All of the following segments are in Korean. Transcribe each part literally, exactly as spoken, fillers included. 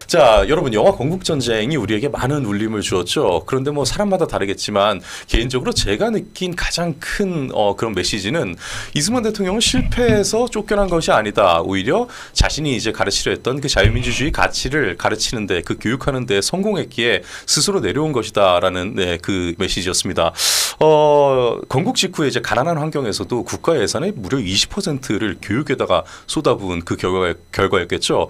자, 여러분 영화 건국전쟁이 우리에게 많은 울림을 주었죠. 그런데 뭐 사람마다 다르겠지만 개인적으로 제가 느낀 가장 큰 어, 그런 메시지는 이승만 대통령은 실패해서 쫓겨난 것이 아니다. 오히려 자신이 이제 가르치려 했던 그 자유민주주의 가치를 가르치는데 그 교육하는데 성공했기에 스스로 내려온 것이다라는 네, 그 메시지였습니다. 어, 건국 직후에 이제 가난한 환경에서도 국가 예산의 무려 이십 퍼센트를 교육에다가 쏟아부은 그 결과, 결과였겠죠.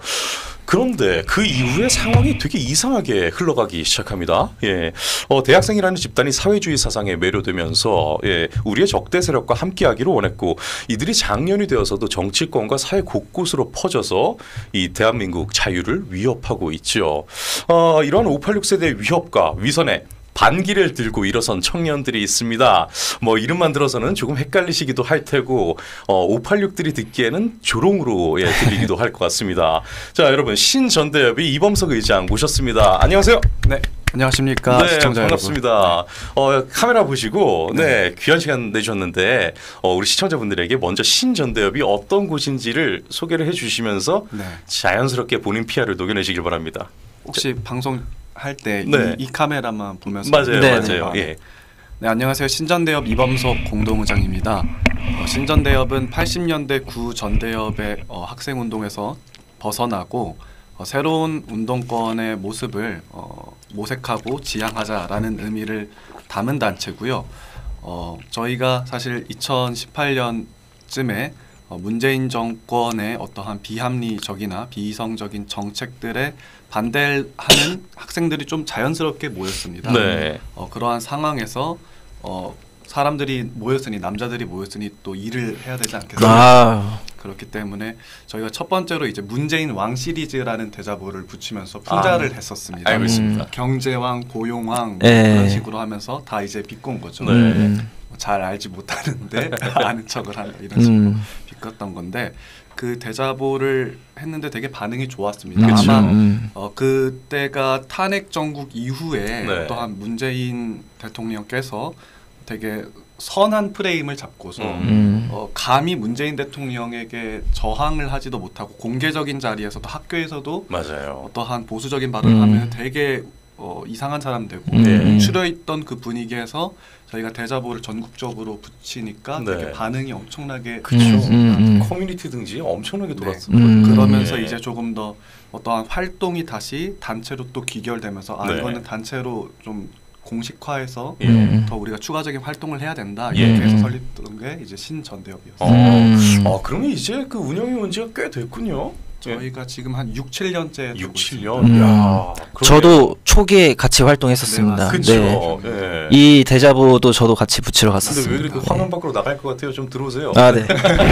그런데 그 이후에 상황이 되게 이상하게 흘러가기 시작합니다. 예, 어, 대학생이라는 집단이 사회주의 사상에 매료되면서 예, 우리의 적대 세력과 함께하기를 원했고 이들이 장년이 되어서도 정치권과 사회 곳곳으로 퍼져서 이 대한민국 자유를 위협하고 있죠. 어, 이러한 오팔육 세대의 위협과 위선에 반기를 들고 일어선 청년들이 있습니다. 뭐 이름만 들어서는 조금 헷갈리시기도 할 테고 어, 오팔육들이 듣기에는 조롱으로 예, 들리기도 할 것 같습니다. 자, 여러분 신전대협의 이범석 의장 모셨습니다. 안녕하세요. 네. 안녕하십니까. 네, 시청자 반갑습니다. 여러분. 어, 카메라 보시고 네. 네, 귀한 시간 내주셨는데 어, 우리 시청자분들에게 먼저 신전대협이 어떤 곳인지를 소개를 해주시면서 네. 자연스럽게 본인 피아르을 녹여내시길 바랍니다. 혹시 자, 방송 할 때 이 네. 이 카메라만 보면서 맞아요, 네, 맞아요. 네. 예. 네, 안녕하세요. 신전대협 이범석 공동의장입니다. 어, 신전대협은 팔십 년대 구전대협의 어, 학생운동에서 벗어나고 어, 새로운 운동권의 모습을 어, 모색하고 지향하자라는 의미를 담은 단체고요. 어, 저희가 사실 이천십팔 년쯤에 어, 문재인 정권의 어떠한 비합리적이나 비이성적인 정책들에 반대하는 학생들이 좀 자연스럽게 모였습니다. 네. 어, 그러한 상황에서 어, 사람들이 모였으니 남자들이 모였으니 또 일을 해야 되지 않겠습니까? 아. 그렇기 때문에 저희가 첫 번째로 이제 문재인 왕 시리즈라는 대자보를 붙이면서 풍자를 아. 했었습니다. 알고 있습니다. 음. 경제왕, 고용왕 네. 그런 식으로 하면서 다 이제 비꼰 거죠. 네. 음. 잘 알지 못하는데 아는 척을 한다 이런 식으로 음. 비꼈던 건데 그 대자보를 했는데 되게 반응이 좋았습니다. 그쵸. 아마 음. 어, 그때가 탄핵 정국 이후에 네. 어떠한 문재인 대통령께서 되게 선한 프레임을 잡고서 음. 어, 감히 문재인 대통령에게 저항을 하지도 못하고 공개적인 자리에서도 학교에서도 맞아요. 어떠한 보수적인 발언을 음. 하면 되게 어, 이상한 사람 되고 네. 추려있던 그 분위기에서 저희가 대자보를 전국적으로 붙이니까 네. 되게 반응이 엄청나게 그쵸. 음, 음, 음. 커뮤니티 등지 엄청나게 네. 돌았습니다. 음. 그러면서 예. 이제 조금 더 어떠한 활동이 다시 단체로 또 귀결되면서 아 네. 이거는 단체로 좀 공식화해서 예. 음. 더 우리가 추가적인 활동을 해야 된다 예. 이렇게 해서 음. 설립된 게 이제 신전대협이었어요. 어, 음. 어, 그러면 이제 그 운영이 온 지가 꽤 됐군요. 저희가 지금 한 육, 칠 년째 육, 칠 년. 음. 야, 저도 초기에 같이 활동했었습니다. 그렇죠. 네. 예. 이 대자보도 저도 같이 붙이러 근데 갔었습니다. 왜 이렇게 화면 밖으로 나갈 것 같아요? 좀 들어오세요. 아, 네.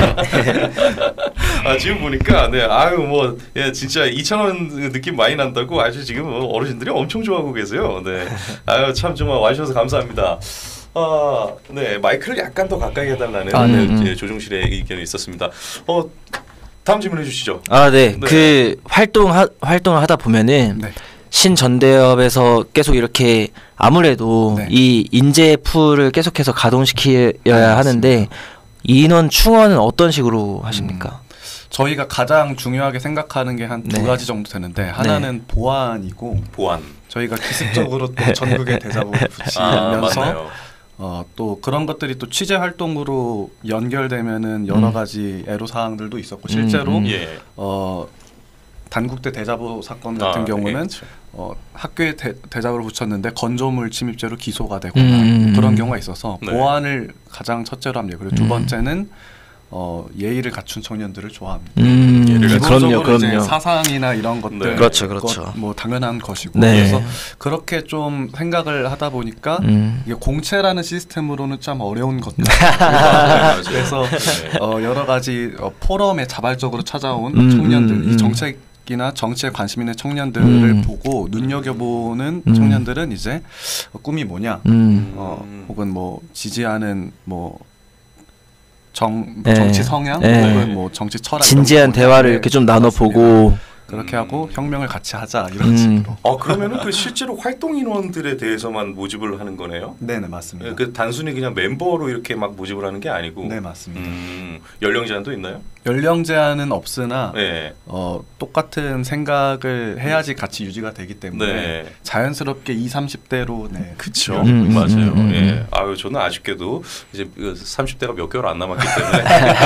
아, 지금 보니까 네, 아유 뭐 예, 진짜 이찬원 느낌 많이 난다고 아주 지금 어르신들이 엄청 좋아하고 계세요. 네, 아유 참 정말 와주셔서 감사합니다. 아, 네 마이크를 약간 더 가까이 해달라는 아, 네. 네, 네, 조종실의 의견이 있었습니다. 어, 다음 질문해 주시죠. 아, 네. 네. 그 활동 하, 활동을 하다 보면은 네. 신전대협에서 계속 이렇게 아무래도 네. 이 인재 풀을 계속해서 가동시켜야 네, 하는데 인원 충원은 어떤 식으로 하십니까? 음, 저희가 가장 중요하게 생각하는 게 한 두 네. 가지 정도 되는데 하나는 보안이고 보안. 저희가 기습적으로 또 전국에 대자보를 아, 붙이면서 맞네요. 어, 또 그런 것들이 또 취재 활동으로 연결되면은 여러 음. 가지 애로 사항들도 있었고 실제로 음, 음. 예. 어, 단국대 대자보 사건 같은 아, 경우는 예, 그렇죠. 어, 학교에 대, 대자보를 붙였는데 건조물 침입죄로 기소가 되거나 음. 그런 경우가 있어서 네. 보안을 가장 첫째로 합니다. 그리고 두 음. 번째는 어, 예의를 갖춘 청년들을 좋아합니다. 음, 예를 네, 그럼요, 기본적으로 이제 그럼요. 사상이나 이런 것들 네. 그렇죠, 그렇죠. 것, 뭐 당연한 것이고 네. 그래서 그렇게 좀 생각을 하다 보니까 음. 이게 공채라는 시스템으로는 참 어려운 것들 맞아요. 그래서 네. 어, 여러 가지 어, 포럼에 자발적으로 찾아온 음, 청년들 음, 음. 이 정책이나 정치에 관심 있는 청년들을 음. 보고 눈여겨보는 음. 청년들은 이제 어, 꿈이 뭐냐 음. 어, 혹은 뭐 지지하는 뭐 정, 네. 정치 성향 네. 혹은 뭐 정치 철학 진지한 이런 거 대화를 뭐냐. 이렇게 좀 네, 나눠보고 그렇습니다. 그렇게 하고 혁명을 같이 하자 이런 음. 식으로. 어, 그러면은 그 실제로 활동 인원들에 대해서만 모집을 하는 거네요? 네네 맞습니다. 그 단순히 그냥 멤버로 이렇게 막 모집을 하는 게 아니고. 네 맞습니다. 음, 연령 제한도 있나요? 연령 제한은 없으나 네. 어, 똑같은 생각을 해야지 같이 유지가 되기 때문에 네. 자연스럽게 이십, 삼십 대로 네. 그렇죠. 음, 맞아요. 음, 음, 예. 음. 아유 저는 아쉽게도 이제 삼십 대가 몇 개월 안 남았기 때문에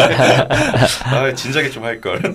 아, 진작에 좀 할 걸.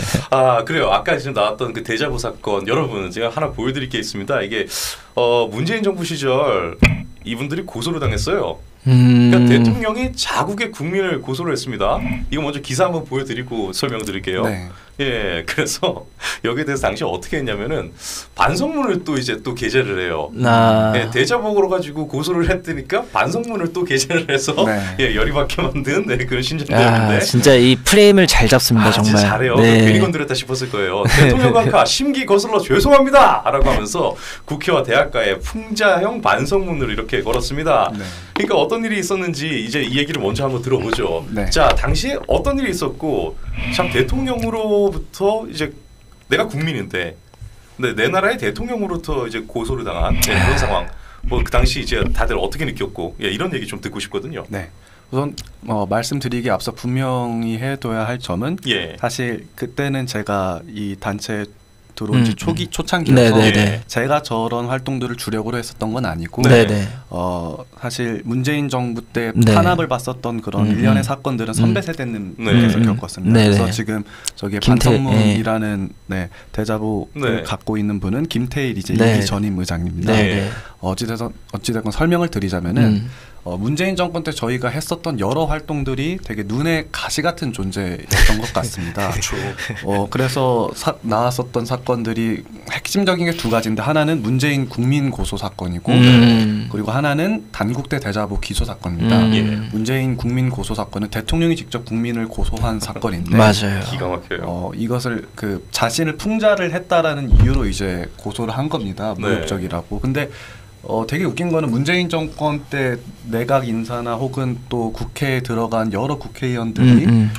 아 그래요. 아까 지금 나왔던 그 데자부 사건 여러분 제가 하나 보여드릴 게 있습니다. 이게 어, 문재인 정부 시절 이분들이 고소를 당했어요. 음. 그러니까 대통령이 자국의 국민을 고소를 했습니다. 이거 먼저 기사 한번 보여드리고 설명드릴게요. 네. 예, 그래서 여기에 대해서 당시 어떻게 했냐면은 반성문을 또 이제 또 게재를 해요. 아. 예, 대자복으로 가지고 고소를 했으니까 반성문을 또 게재를 해서 네. 예, 열이 받게 만든 네, 그런 아, 신전들인데. 진짜 이 프레임을 잘 잡습니다. 아, 정말. 진짜 잘해요. 네. 괜히 건드렸다 싶었을 거예요. 대통령과 심기 거슬러 죄송합니다라고 하면서 국회와 대학가에 풍자형 반성문을 이렇게 걸었습니다. 네. 그러니까 어떤 일이 있었는지 이제 이 얘기를 먼저 한번 들어보죠. 네. 자, 당시에 어떤 일이 있었고 참 대통령으로부터 이제 내가 국민인데 근데 내 나라의 대통령으로부터 이제 고소를 당한 네, 그런 상황. 뭐 그 당시 이제 다들 어떻게 느꼈고 예, 이런 얘기 좀 듣고 싶거든요. 네. 우선 어, 말씀드리기 앞서 분명히 해둬야 할 점은 예. 사실 그때는 제가 이 단체에 들어온 지 음, 초기 음. 초창기여서 네네네. 제가 저런 활동들을 주력으로 했었던 건 아니고 네. 네네. 어, 사실 문재인 정부 때 네. 탄압을 받았던 그런 음, 일련의 음. 사건들은 음. 선배 세대님께서 네. 겪었습니다. 네네. 그래서 지금 저기 김태- 반성문이라는 네, 대자보를 네. 갖고 있는 분은 김태일 이제 네. 이기 전임 의장입니다. 네. 예. 네. 어찌됐건 어찌됐건 설명을 드리자면은 음. 어, 문재인 정권 때 저희가 했었던 여러 활동들이 되게 눈에 가시 같은 존재였던 것 같습니다. 그렇죠. 어, 그래서 사, 나왔었던 사건들이 핵심적인 게 두 가지인데 하나는 문재인 국민 고소 사건이고 음. 그리고 하나는 단국대 대자보 기소 사건입니다. 음. 예. 문재인 국민 고소 사건은 대통령이 직접 국민을 고소한 사건인데 맞아요. 기가 막혀요. 어, 이것을 그 자신을 풍자를 했다라는 이유로 이제 고소를 한 겁니다. 네. 모욕적이라고. 근데 어, 되게 웃긴 거는 문재인 정권 때 내각 인사나 혹은 또 국회에 들어간 여러 국회의원들이 음, 음.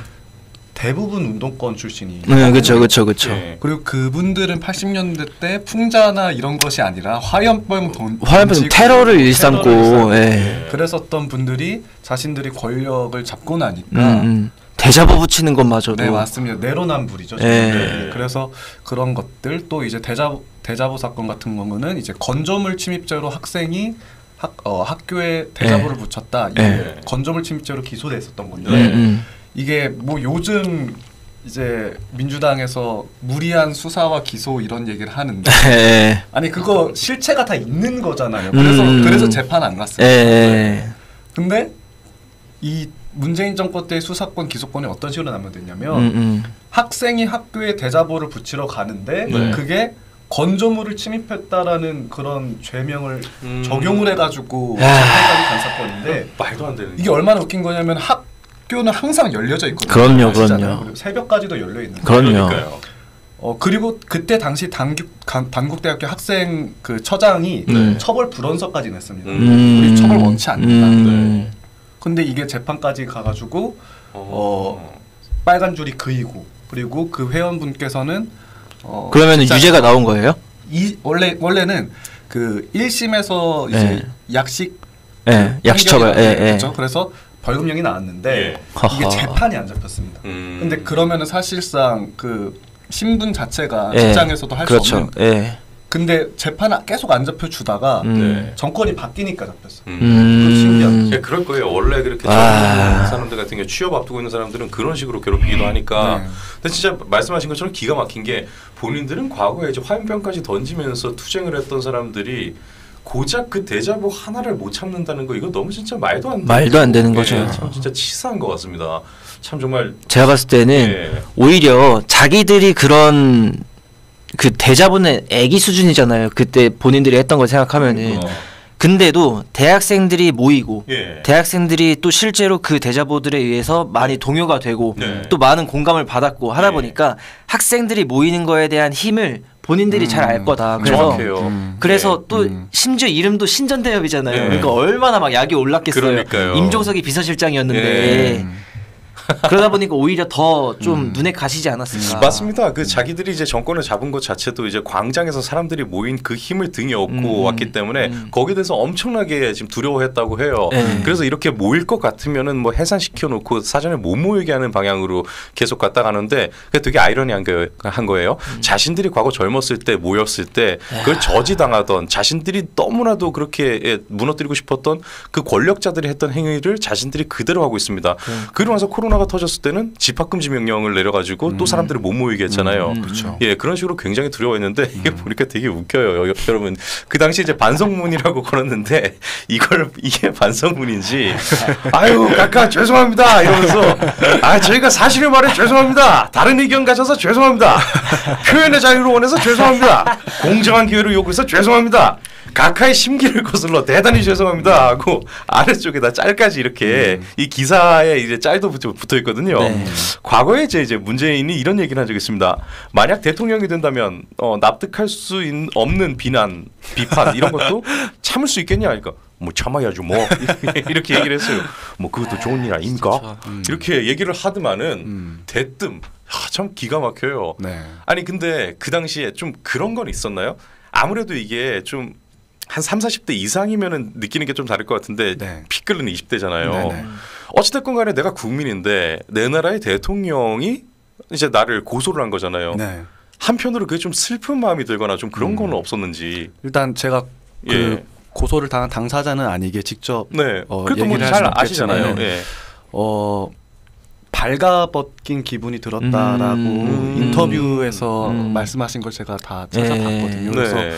대부분 운동권 출신이. 네, 그렇죠, 그렇죠, 그렇죠. 예. 그리고 그분들은 팔십 년대 때 풍자나 이런 것이 아니라 화염병 돈, 화염병 던지고 테러를 일삼고, 테러를 일삼고 예. 그랬었던 분들이 자신들이 권력을 잡고 음, 나니까 음. 대자보 붙이는 것마저도. 네 맞습니다. 내로남불이죠. 예. 네. 그래서 그런 것들 또 이제 대자보 대자보 사건 같은 경우는 이제 건조물 침입죄로 학생이 학, 어, 학교에 대자보를 예. 붙였다. 이게 예. 건조물 침입죄로 기소됐었던 건데 음, 음. 이게 뭐 요즘 이제 민주당에서 무리한 수사와 기소 이런 얘기를 하는데 예. 아니 그거 실체가 다 있는 거잖아요. 그래서 음. 그래서 재판 안 갔어요. 예. 근데 이 문재인 정권 때 수사권 기소권이 어떤 식으로 남용됐냐면 음, 음. 학생이 학교에 대자보를 붙이러 가는데 네. 그게 건조물을 침입했다라는 그런 죄명을 음. 적용을 해가지고 야. 재판까지 간 사건인데 말도 안 되는. 이게 얼마나 웃긴 거냐면 학교는 항상 열려져 있거든요. 그럼요, 아시잖아요. 그럼요. 그리고 새벽까지도 열려 있는. 그럼요. 그러니까요. 어 그리고 그때 당시 단국 간- 단국대학교 학생 그 처장이 네. 처벌 불원서까지 냈습니다. 음. 우리 처벌 원치 않는다. 음. 근데 이게 재판까지 가가지고 어. 빨간 줄이 그이고 그리고 그 회원분께서는 어 그러면 진짜 유죄가 나온 거예요? 이 원래 원래는 그 일 심에서 이제 네. 약식 예. 그 약식처벌. 판결이 예, 예. 나왔죠. 그래서 벌금형이 나왔는데 예. 이게 허허. 재판이 안 잡혔습니다. 음. 근데 그러면은 사실상 그 신분 자체가 예. 직장에서도 할 수 그렇죠. 없는. 예. 근데 재판 계속 안 잡혀 주다가 음. 네. 정권이 바뀌니까 잡혔어. 음. 그건 신기하죠. 예, 그럴 거예요. 원래 그렇게 아. 젊은 사람들 같은 경우 취업 앞두고 있는 사람들은 그런 식으로 괴롭히기도 하니까. 네. 근데 진짜 말씀하신 것처럼 기가 막힌 게 본인들은 과거에 이제 화염병까지 던지면서 투쟁을 했던 사람들이 고작 그 대자보 하나를 못 참는다는 거 이거 너무 진짜 말도 안 되는 말도 안 되는 거죠. 예, 참 진짜 치사한 것 같습니다. 참 정말 제가 봤을 때는 예. 오히려 자기들이 그런 그 대자보는 애기 수준이잖아요. 그때 본인들이 했던 걸 생각하면은. 어. 근데도 대학생들이 모이고 예. 대학생들이 또 실제로 그 대자보들에 의해서 많이 동요가 되고 네. 또 많은 공감을 받았고 하다 네. 보니까 학생들이 모이는 거에 대한 힘을 본인들이 음, 잘 알 거다. 그래서 정확해요. 음. 그래서 예. 또 음. 심지어 이름도 신전대협이잖아요. 네. 그러니까 얼마나 막 약이 올랐겠어요. 그러니까요. 임종석이 비서실장이었는데 예. 음. 그러다 보니까 오히려 더 좀 음. 눈에 가시지 않았을까. 맞습니다. 그 자기들이 이제 정권을 잡은 것 자체도 이제 광장에서 사람들이 모인 그 힘을 등에 업고 음. 왔기 때문에 음. 거기에 대해서 엄청나게 지금 두려워했다고 해요. 네. 그래서 이렇게 모일 것 같으면은 뭐 해산시켜 놓고 사전에 못 모이게 하는 방향으로 계속 갔다 가는데 그게 되게 아이러니한 거, 한 거예요. 음. 자신들이 과거 젊었을 때 모였을 때 그걸 저지당하던 자신들이 너무나도 그렇게 예, 무너뜨리고 싶었던 그 권력자들이 했던 행위를 자신들이 그대로 하고 있습니다. 음. 그러고 나서 코로나가 터졌을 때는 집합금지 명령을 내려가지고 음. 또 사람들을 못 모이게 했잖아요. 음. 그렇죠. 예, 그런 식으로 굉장히 두려워했는데 이게 보니까 되게 웃겨요. 여- 여러분 그 당시 이제 반성문이라고 걸었는데 이걸 이게 반성문인지 아유 각하 죄송합니다 이러면서 아 저희가 사실을 말해 죄송합니다. 다른 의견 가져서 죄송합니다. 표현의 자유를 원해서 죄송합니다. 공정한 기회를 요구해서 죄송합니다. 각하의 심기를 거슬러 대단히 죄송합니다 하고 아래쪽에다 짤까지 이렇게 음. 이 기사에 이제 짤도 붙어, 붙어 있거든요. 네. 과거에 이제, 이제 문재인이 이런 얘기를 한 적이 있습니다. 만약 대통령이 된다면 어, 납득할 수 있, 없는 비난, 비판 이런 것도 참을 수 있겠냐? 그러니까 뭐 참아야죠 뭐 이렇게 얘기를 했어요. 뭐 그것도 좋은 일 아닙니까? 음. 이렇게 얘기를 하더만은 음. 대뜸 아, 참 기가 막혀요. 네. 아니 근데 그 당시에 좀 그런 건 있었나요? 아무래도 이게 좀 한 삼사십 대 이상이면은 느끼는 게 좀 다를 것 같은데 네. 피 끓는 이십 대잖아요. 네네. 어찌됐건 간에 내가 국민인데 내 나라의 대통령이 이제 나를 고소를 한 거잖아요. 네. 한편으로 그게 좀 슬픈 마음이 들거나 좀 그런 음. 건 없었는지. 일단 제가 그 예. 고소를 당한 당사자는 아니게 직접 네. 어, 그래도 뭐 얘기를 잘 할 수는 아시잖아요. 없겠지만, 예. 어 발가벗긴 기분이 들었다라고 음. 인터뷰에서 음. 말씀하신 걸 제가 다 네. 찾아봤거든요. 그래서 네.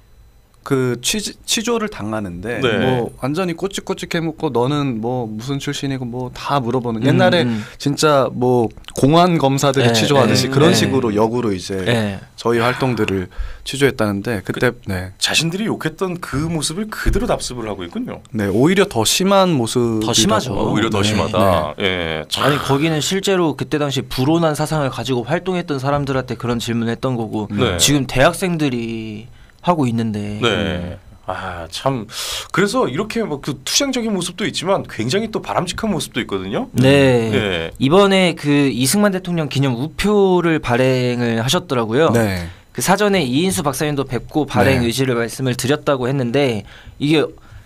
그 취지, 취조를 당하는데 네. 뭐 완전히 꼬치꼬치 해묻고 너는 뭐 무슨 출신이고 뭐 다 물어보는 옛날에 음. 진짜 뭐 공안 검사들이 네, 취조하듯이 네, 그런 네. 식으로 역으로 이제 네. 저희 활동들을 취조했다는데 그때 네. 자신들이 욕했던 그 모습을 그대로 답습을 하고 있군요. 네 오히려 더 심한 모습 더 심하죠. 어, 오히려 더 네. 심하다. 예. 참. 아니 거기는 실제로 그때 당시 불온한 사상을 가지고 활동했던 사람들한테 그런 질문을 했던 거고 네. 지금 대학생들이 하고 있는데 네. 아, 참. 그래서 이렇게 뭐 그 투쟁적인 모습도 있지만 굉장히 또 바람직한 모습도 있거든요. 네. 네. 이번에 그 이승만 대통령 기념 우표를 발행을 하셨더라고요. 네. 그 사전에 이인수 박사님도 뵙고 발행 네. 의지를 말씀을 드렸다고 했는데 이게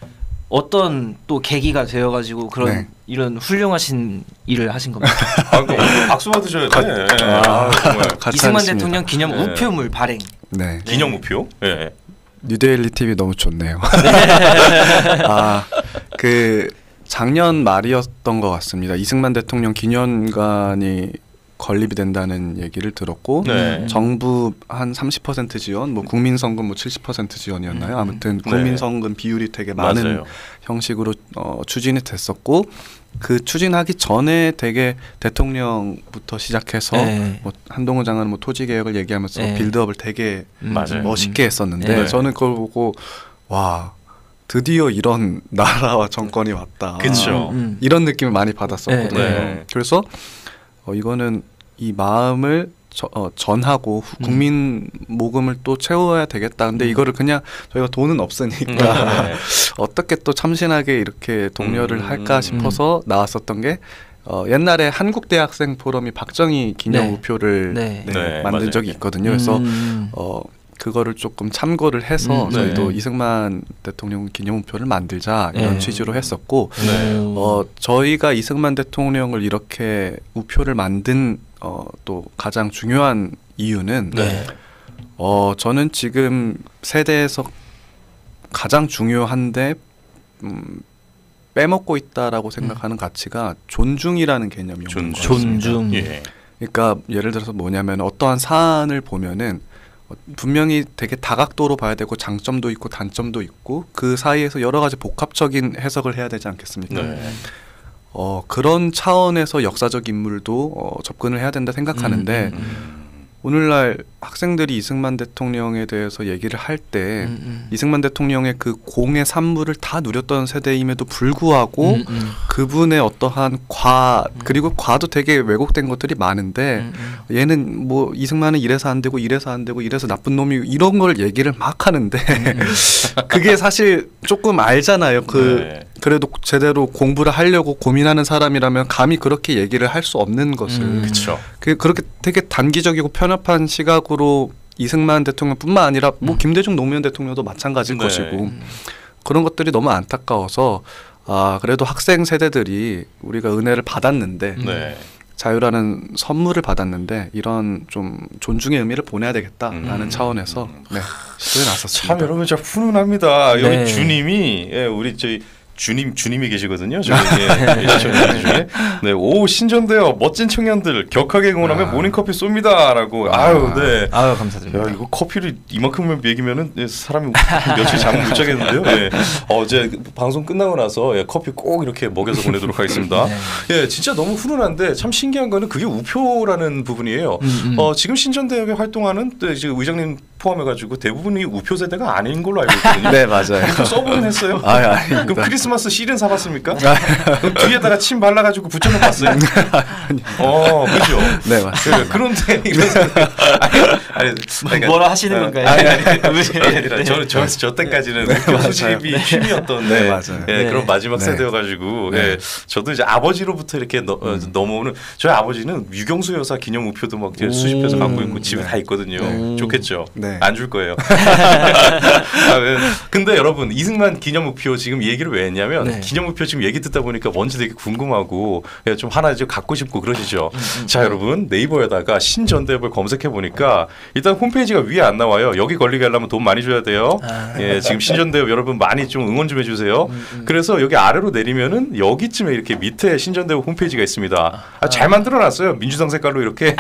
어떤 또 계기가 되어가지고 그런 네. 이런 훌륭하신 일을 하신 겁니다. 아, 그 박수 받으셔야 돼. 아, 정말. 같이 이승만 하겠습니다. 대통령 기념 네. 우표물 발행. 네. 기념 우표. 예. 뉴데일리 티비 너무 좋네요. 아, 그 작년 말이었던 것 같습니다. 이승만 대통령 기념관이 건립이 된다는 얘기를 들었고 네. 정부 한 삼십 퍼센트 지원, 뭐 국민성금 뭐 칠십 퍼센트 지원이었나요? 아무튼 네. 국민성금 비율이 되게 많은 맞아요. 형식으로 어, 추진이 됐었고 그 추진하기 전에 되게 대통령부터 시작해서 네. 뭐 한동훈 장관은 뭐 토지 개혁을 얘기하면서 네. 빌드업을 되게 음. 맞아요. 멋있게 했었는데 네. 저는 그걸 보고 와 드디어 이런 나라와 정권이 왔다. 그쵸. 음, 음. 이런 느낌을 많이 받았었거든요. 네. 네. 그래서 어, 이거는 이 마음을 저, 어, 전하고 후- 국민 모금을 또 채워야 되겠다. 근데 이거를 그냥 저희가 돈은 없으니까 네. 어떻게 또 참신하게 이렇게 독려를 음. 할까 싶어서 나왔었던 게 어, 옛날에 한국대학생 포럼이 박정희 기념 네. 우표를 네. 네, 네, 만든 맞아요. 적이 있거든요. 그래서 음. 어, 그거를 조금 참고를 해서 음, 저희도 네. 이승만 대통령 기념 우표를 만들자 이런 네. 취지로 했었고 네. 어, 저희가 이승만 대통령을 이렇게 우표를 만든 어, 또 가장 중요한 이유는 네. 어, 저는 지금 세대에서 가장 중요한데 음, 빼먹고 있다라고 생각하는 가치가 존중이라는 개념이 존중. 것 같습니다. 존중. 예. 그러니까 예를 들어서 뭐냐면 어떠한 사안을 보면은 어, 분명히 되게 다각도로 봐야 되고 장점도 있고 단점도 있고 그 사이에서 여러 가지 복합적인 해석을 해야 되지 않겠습니까? 네. 어, 그런 차원에서 역사적 인물도 어, 접근을 해야 된다 생각하는데 음, 오늘날 학생들이 이승만 대통령에 대해서 얘기를 할 때 음, 음. 이승만 대통령의 그 공의 산물을 다 누렸던 세대임에도 불구하고 음, 음. 그분의 어떠한 과 그리고 과도 되게 왜곡된 것들이 많은데 음, 음. 얘는 뭐 이승만은 이래서 안 되고 이래서 안 되고 이래서 나쁜 놈이 이런 걸 얘기를 막 하는데 그게 사실 조금 알잖아요. 그 네. 그래도 제대로 공부를 하려고 고민하는 사람이라면 감히 그렇게 얘기를 할 수 없는 것을 음. 그렇죠. 그 그렇게 되게 단기적이고 편협한 시각으로 이승만 대통령뿐만 아니라 뭐 김대중 노무현 대통령도 마찬가지일 네. 것이고 그런 것들이 너무 안타까워서 아 그래도 학생 세대들이 우리가 은혜를 받았는데 네. 자유라는 선물을 받았는데 이런 좀 존중의 의미를 보내야 되겠다라는 음. 차원에서 네, 시도에 나섰습니다. 참 여러분 진짜 훈훈합니다. 네. 여기 주님이 예, 우리 저희 주님 주님이 계시거든요. 저기 예, 시청자들 중에 네, 오 신전대요 멋진 청년들 격하게 응원하면 아. 모닝커피 쏩니다라고. 아유 네. 아유 감사드립니다. 야 이거 커피를 이만큼만 먹이면은 예, 사람이 며칠 잠을 못 자겠는데요. 예. 어제 방송 끝나고 나서 예, 커피 꼭 이렇게 먹여서 보내도록 하겠습니다. 네. 예, 진짜 너무 훈훈한데 참 신기한 거는 그게 우표라는 부분이에요. 음, 음. 어, 지금 신전대역에 활동하는 또 이제 의장님 포함해가지고 대부분이 우표 세대가 아닌 걸로 알고 있거든요. 네 맞아요. 써보긴 했어요. 아, 아닙니다. 그럼 크리스마스 실은 사봤습니까? 그럼 뒤에다가 침 발라가지고 붙여놓고 봤어요? 어, 그죠? 네 맞습니다. 그, 그런데 이런 생각- 아니, 아니, 그러니까- 뭐라 하시는 어, 건가요? 아니, 아니, 아니, 네. 아니, 아니라 저, 저, 저 때까지는 우표 수집이 취미였던 네, 네, 맞아요. 예, 네. 그런 마지막 네. 세대여가지고 네. 예, 저도 이제 아버지로부터 이렇게 너, 어, 넘어오는 저희 아버지는 유경수 여사 기념 우표도 막 이제 수십 회서 갖고 있고 집에 네. 다 있거든요. 네. 좋겠죠. 네. 안 줄 거예요. 아, 왜- 근데 여러분 이승만 기념우표 지금 얘기를 왜 했냐면 네. 기념우표 지금 얘기 듣다 보니까 뭔지 되게 궁금하고 예, 좀 하나 좀 갖고 싶고 그러시죠. 음, 자 여러분 네이버에다가 신전대협을 검색해 보니까 일단 홈페이지가 위에 안 나와요. 여기 걸리게 하려면 돈 많이 줘야 돼요. 아. 예, 지금 신전대협 여러분 많이 좀 응원 좀 해주세요. 음, 그래서 여기 아래로 내리면은 여기쯤에 이렇게 밑에 신전대협 홈페이지가 있습니다. 아, 잘 만들어놨어요. 민주당 색깔로 이렇게.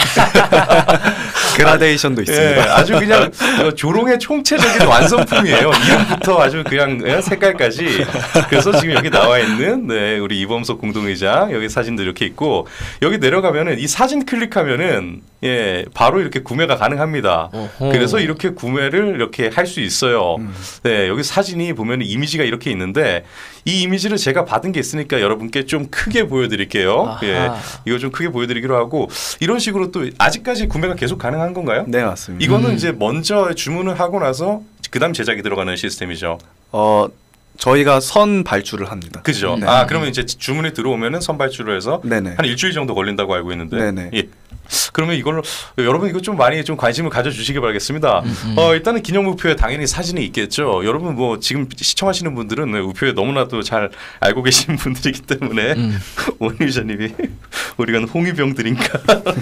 그라데이션도 있습니다. 예, 아주 그냥 조롱의 총체적인 완성품이에요. 이름부터 아주 그냥 예, 색깔까지. 그래서 지금 여기 나와 있는 네, 우리 이범석 공동의장 여기 사진도 이렇게 있고 여기 내려가면은 이 사진 클릭하면은 예, 바로 이렇게 구매가 가능합니다. 어허. 그래서 이렇게 구매를 이렇게 할 수 있어요. 음. 네, 여기 사진이 보면 이미지가 이렇게 있는데 이 이미지를 제가 받은 게 있으니까 여러분께 좀 크게 보여드릴게요. 아하. 예, 이거 좀 크게 보여드리기로 하고 이런 식으로 또 아직까지 구매가 계속 가능한 건가요? 네 맞습니다. 이거는 음. 이제 먼저 주문을 하고 나서 그다음 제작이 들어가는 시스템이죠. 어 저희가 선 발주를 합니다. 그죠? 네. 아 그러면 이제 주문이 들어오면은 선발주로 해서 네네. 한 일주일 정도 걸린다고 알고 있는데. 네네. 예. 그러면 이걸로 여러분 이거 좀 많이 좀 관심을 가져주시기 바라겠습니다. 음, 음. 어 일단은 기념 우표에 당연히 사진이 있겠죠. 여러분 뭐 지금 시청하시는 분들은 우표에 너무나도 잘 알고 계신 분들이기 때문에 음. 원 유저님이 우리가 홍위병들인가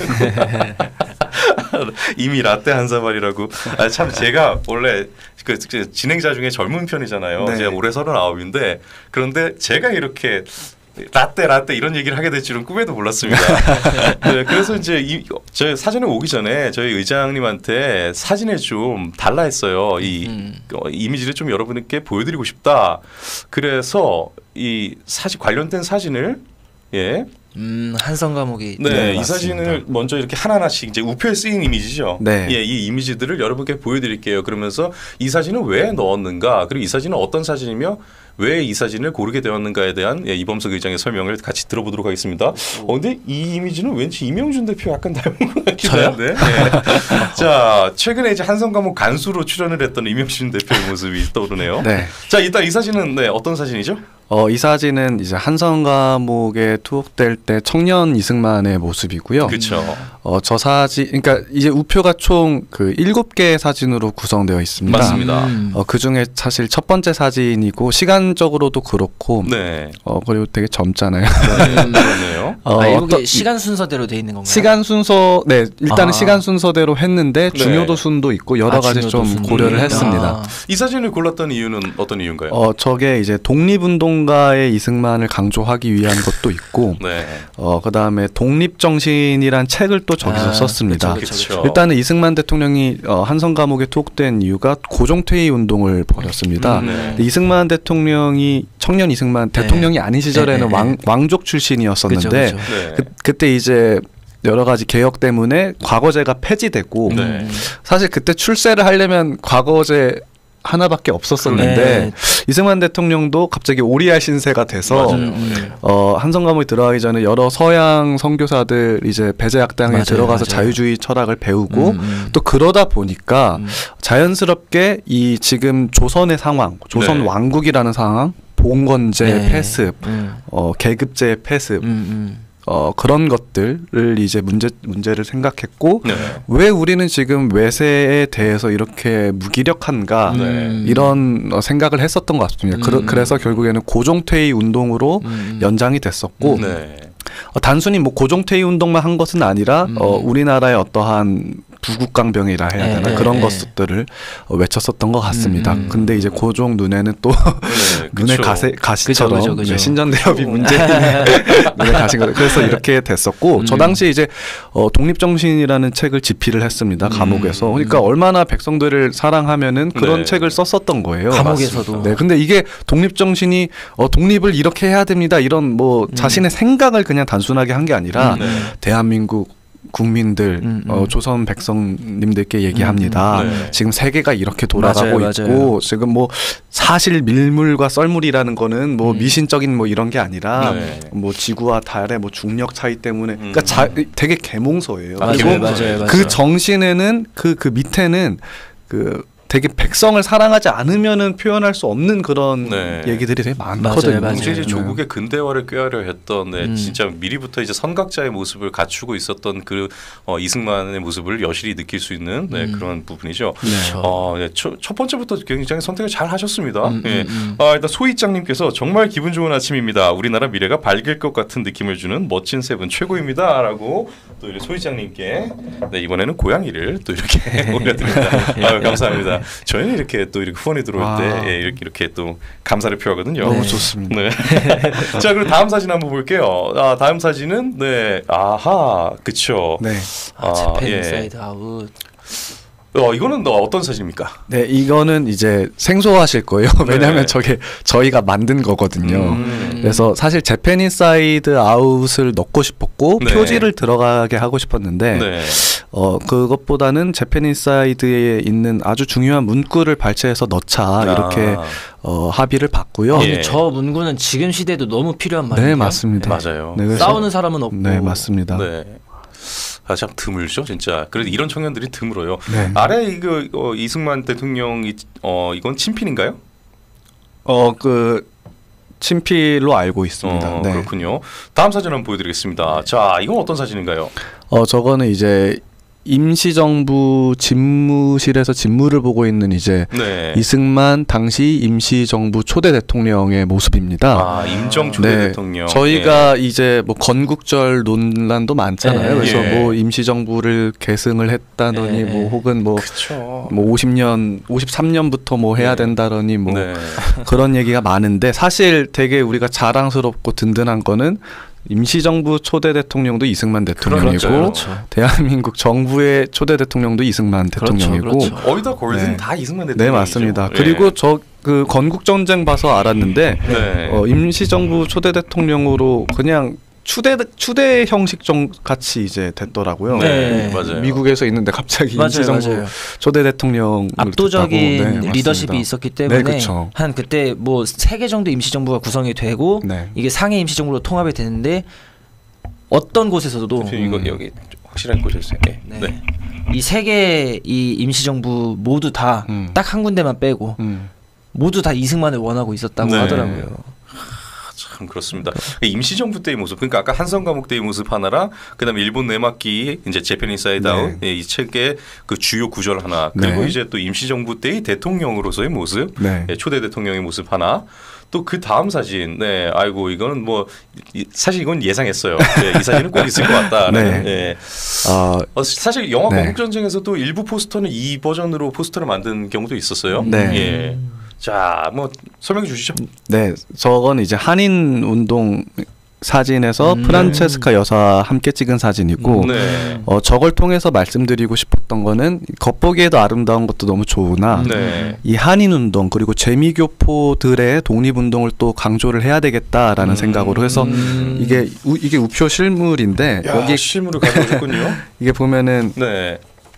이미 라떼 한 사발이라고. 아, 참 제가 원래 그, 그 진행자 중에 젊은 편이잖아요. 네. 제가 올해 서른아홉인데 그런데 제가 이렇게 라떼 라떼 이런 얘기를 하게 될 줄은 꿈에도 몰랐습니다. 네, 그래서 이제 이, 저희 사전에 오기 전에 저희 의장님한테 사진을 좀 달라 했어요. 이 음. 어, 이미지를 좀 여러분께 보여드리고 싶다. 그래서 이 사진 관련된 사진을 예, 음, 한성 과목이 네, 네, 이 맞습니다. 사진을 먼저 이렇게 하나하나씩 이제 우표에 쓰인 이미지죠. 네. 예, 이 이미지들을 여러분께 보여드릴게요. 그러면서 이 사진을 왜 넣었는가, 그리고 이 사진은 어떤 사진이며 왜 이 사진을 고르게 되었는가에 대한 예, 이범석 의장의 설명을 같이 들어보도록 하겠습니다. 어, 근데 이 이미지는 왠지 이명준 대표 약간 닮은 것 같기도 저요? 한데. 예. 자, 최근에 이제 한성 과목 간수로 출연을 했던 이명준 대표의 모습이 떠오르네요. 네. 자, 일단 이 사진은 네, 어떤 사진이죠? 어, 이 사진은 이제 한성 과목에 투옥될 때 청년 이승만의 모습이고요. 그렇죠. 어, 저 사진, 그러니까 이제 우표가 총 그 일곱 개의 사진으로 구성되어 있습니다. 맞습니다. 음. 어, 그 중에 사실 첫 번째 사진이고 시간적으로도 그렇고, 네. 어, 그리고 되게 젊잖아요. 네, 그러네요. 어, 아, 일곱 개 어떤- 시간 순서대로 돼 있는 건가요? 시간 순서, 네, 일단은 아. 시간 순서대로 했는데 네. 중요도 순도 있고 여러 아, 가지 중요도 좀 순. 고려를 음. 했습니다. 아. 이 사진을 골랐던 이유는 어떤 이유인가요? 어, 저게 이제 독립운동가의 이승만을 강조하기 위한 것도 있고, 네. 어, 그 다음에 독립정신이란 책을 또 저기서 아, 썼습니다. 그쵸, 그쵸, 그쵸. 그쵸. 일단은 이승만 대통령이 어, 한성 감옥에 투옥된 이유가 고종퇴위 운동을 벌였습니다. 음, 네. 근데 이승만 대통령이 청년 이승만 네. 대통령이 아닌 시절에는 네, 네, 왕, 네. 왕족 출신이었었는데 그쵸, 그쵸. 네. 그, 그때 이제 여러 가지 개혁 때문에 과거제가 폐지되고 네. 사실 그때 출세를 하려면 과거제 하나밖에 없었었는데 네. 이승만 대통령도 갑자기 오리알 신세가 돼서 맞아요. 음. 어, 한성 감옥에 들어가기 전에 여러 서양 선교사들 이제 배제학당에 맞아요, 들어가서 맞아요. 자유주의 철학을 배우고 음, 음. 또 그러다 보니까 음. 자연스럽게 이 지금 조선의 상황, 조선 네. 왕국이라는 상황, 봉건제 네. 폐습, 음. 어, 계급제 폐습, 음, 음. 어, 그런 것들을 이제 문제 문제를 생각했고 네. 왜 우리는 지금 외세에 대해서 이렇게 무기력한가 음. 이런 어, 생각을 했었던 것 같습니다. 음. 그러, 그래서 결국에는 고종퇴위 운동으로 음. 연장이 됐었고 네. 어, 단순히 뭐 고종퇴위 운동만 한 것은 아니라 음. 어, 우리나라의 어떠한 부국강병이라 해야 되나 네, 그런 네. 것들을 어, 외쳤었던 것 같습니다. 음. 근데 이제 고종 눈에는 또 네. 눈에 그쵸. 가세, 가시처럼 그죠, 그죠, 그죠. 네, 신전대협이 문제 눈에 가신 거 그래서 이렇게 됐었고 음. 저 당시 이제 어, 독립정신이라는 책을 집필을 했습니다. 감옥에서. 음. 그러니까 얼마나 백성들을 사랑하면은 그런 네. 책을 썼었던 거예요. 감옥에서도. 네, 근데 이게 독립정신이 어, 독립을 이렇게 해야 됩니다. 이런 뭐 음. 자신의 생각을 그냥 단순하게 한 게 아니라 음. 네. 대한민국 국민들, 음, 음. 어, 조선 백성님들께 얘기합니다. 음, 네. 지금 세계가 이렇게 돌아가고 맞아요, 있고 맞아요. 지금 뭐 사실 밀물과 썰물이라는 거는 뭐 음. 미신적인 뭐 이런 게 아니라 네. 뭐 지구와 달의 뭐 중력 차이 때문에 음. 그러니까 자, 되게 계몽서예요. 아, 그리고 맞아요, 기본적으로. 맞아요, 맞아요. 그 정신에는 그 그 밑에는 그 되게 백성을 사랑하지 않으면은 표현할 수 없는 그런 네. 얘기들이 되게 많거든요. 맞아요, 맞아요. 이제 이제 네. 조국의 근대화를 꾀하려 했던 네, 음. 진짜 미리부터 이제 선각자의 모습을 갖추고 있었던 그 어, 이승만의 모습을 여실히 느낄 수 있는 네, 음. 그런 부분이죠. 네. 어, 네, 첫, 첫 번째부터 굉장히 선택을 잘 하셨습니다. 음, 예. 음, 음. 아, 일단 소희장님께서 정말 기분 좋은 아침입니다. 우리나라 미래가 밝을 것 같은 느낌을 주는 멋진 세 분 최고입니다라고 또 이렇게 소희장님께 네, 이번에는 고양이를 또 이렇게 올려드립니다. 아유, 감사합니다. 저희는 이렇게 또 이렇게 후원이 들어올 와. 때 예, 이렇게 이렇게 또 감사를 표하거든요. 너무 네. 좋습니다. 네. 자, 그리고 다음 사진 한번 볼게요. 아, 다음 사진은 네, 아하, 그쵸. 네. 아, 재팬 예. 인사이드 아웃. 어, 이거는 어, 어떤 사진입니까? 네, 이거는 이제 생소하실 거예요. 왜냐하면 네. 저게 저희가 만든 거거든요. 음. 그래서 사실 재팬 인사이드 아웃을 넣고 싶었고 네. 표지를 들어가게 하고 싶었는데 네. 어 그것보다는 재팬 인사이드에 있는 아주 중요한 문구를 발췌해서 넣자 이렇게 아, 어, 합의를 봤고요. 예. 근데 저 문구는 지금 시대에도 너무 필요한 말이에요. 네, 맞습니다. 맞아요. 네, 그래서- 싸우는 사람은 없고. 네, 맞습니다. 네. 아, 참 드물죠, 진짜. 그래도 이런 청년들이 드물어요. 네. 아래 이거 어, 이승만 대통령이 어 이건 친필인가요? 어 그 친필로 알고 있습니다. 어, 네. 그렇군요. 다음 사진 한번 보여드리겠습니다. 자, 이건 어떤 사진인가요? 어 저거는 이제 임시정부 집무실에서 집무를 보고 있는 이제 네. 이승만 당시 임시정부 초대 대통령의 모습입니다. 아, 임정 초대 네, 대통령. 저희가 이제 뭐 건국절 논란도 많잖아요. 예. 그래서 예. 뭐 임시정부를 계승을 했다더니 예. 뭐 혹은 뭐 그렇죠. 뭐 오십 년, 오십삼 년부터 뭐 해야 네. 된다더니 뭐 네. 그런 얘기가 많은데 사실 되게 우리가 자랑스럽고 든든한 거는 임시정부 초대 대통령도 이승만 대통령이고 그렇죠. 대한민국 정부의 초대 대통령도 이승만 그렇죠, 대통령이고 그렇죠. 어디다 걸든 네. 다 이승만 네 대통령이죠. 맞습니다. 예. 그리고 저 그 건국 전쟁 봐서 알았는데 네. 어, 임시정부 초대 대통령으로 그냥 추대 추대 형식 정 같이 이제 됐더라고요. 네, 네. 맞아요. 미국에서 있는데 갑자기 맞아요, 임시정부 맞아요. 초대 대통령 압도적인 리더십이 있었기 때문에 그쵸. 한 그때 뭐 세 개 정도 임시정부가 구성이 되고 네. 이게 상해 임시정부로 통합이 되는데 어떤 곳에서도 대표님 이거 여기 확실하게 꽂아주세요. 네. 네. 네. 이 세 개 이 임시정부 모두 다 딱 한 음. 군데만 빼고 음. 모두 다 이승만을 원하고 있었다고 네. 하더라고요. 참 그렇습니다. 임시정부 때의 모습, 그러니까 아까 한성감옥 때의 모습 하나랑 그다음에 일본 내막기 이제 재팬 인사이드 아웃 네. 이 책의 그 주요 구절 하나, 그리고 네. 이제 또 임시정부 때의 대통령으로서의 모습, 네. 예, 초대 대통령의 모습 하나. 또 그 다음 사진, 네, 아이고 이거는 뭐 이, 사실 이건 예상했어요. 네, 이 사진은 꼭 있을 것 같다. 네. 예. 아, 어, 사실 영화 네. 건국전쟁에서도 일부 포스터는 이 버전으로 포스터를 만든 경우도 있었어요. 네. 예. 자, 뭐 설명해 주시죠. 네, 저건 이제 한인 운동 사진에서 음. 프란체스카 여사와 함께 찍은 사진이고 네. 어, 저걸 통해서 말씀드리고 싶었던 거는 겉보기에도 아름다운 것도 너무 좋으나 네. 이 한인운동 그리고 재미교포들의 독립운동을 또 강조를 해야 되겠다라는 음. 생각으로 해서 음. 이게 우, 이게 우표 실물인데 야, 여기 실물을 가져오셨군요. 이게 보면은 네.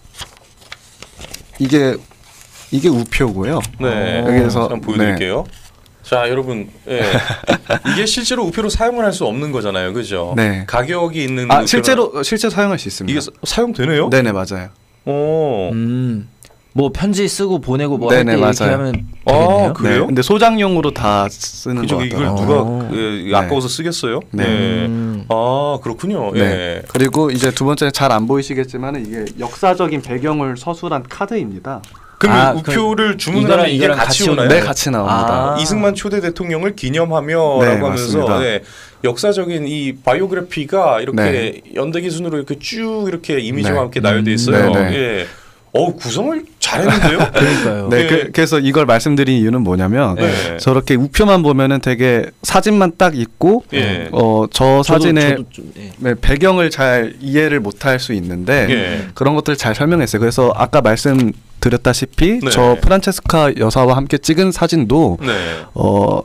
이게 이게 우표고요. 네. 여기에서 한번 보여드릴게요. 자, 여러분, 예. 이게 실제로 우표로 사용을 할 수 없는 거잖아요, 그죠? 네. 가격이 있는. 아 우표는- 실제로 실제 사용할 수 있습니다. 이게 사- 사용되네요? 네네 맞아요. 오. 음. 뭐 편지 쓰고 보내고 뭐 네네, 할 때 이렇게 맞아요. 하면 아, 되겠네요. 그래요? 네, 근데 소장용으로 다 쓰는 그죠? 것 이걸 같더라고요. 누가 어. 예, 아까워서 쓰겠어요? 네. 예. 음. 아, 그렇군요. 네. 예. 그리고 이제 두 번째 잘 안 보이시겠지만 이게 역사적인 배경을 서술한 카드입니다. 그럼 아, 이 우표를 주문을 이거랑 하면 이게 이거랑 같이 같이 오나요? 네, 같이 나옵니다. 아. 이승만 초대 대통령을 기념하며라고 네, 하면서 맞습니다. 네, 역사적인 이 바이오그래피가 이렇게 네. 연대기 순으로 이렇게 쭉 이렇게 이미지와 네. 함께 나열돼 있어요. 네, 네. 예. 어 구성을 잘했는데요? 그러니까요. 네, 네. 그, 그래서 이걸 말씀드린 이유는 뭐냐면 네. 저렇게 우표만 보면은 되게 사진만 딱 있고 예. 어 저 저도- 사진의 저도 좀, 예. 네, 배경을 잘 이해를 못할 수 있는데 예. 그런 것들을 잘 설명했어요. 그래서 아까 말씀드렸다시피 네. 저 프란체스카 여사와 함께 찍은 사진도 네. 어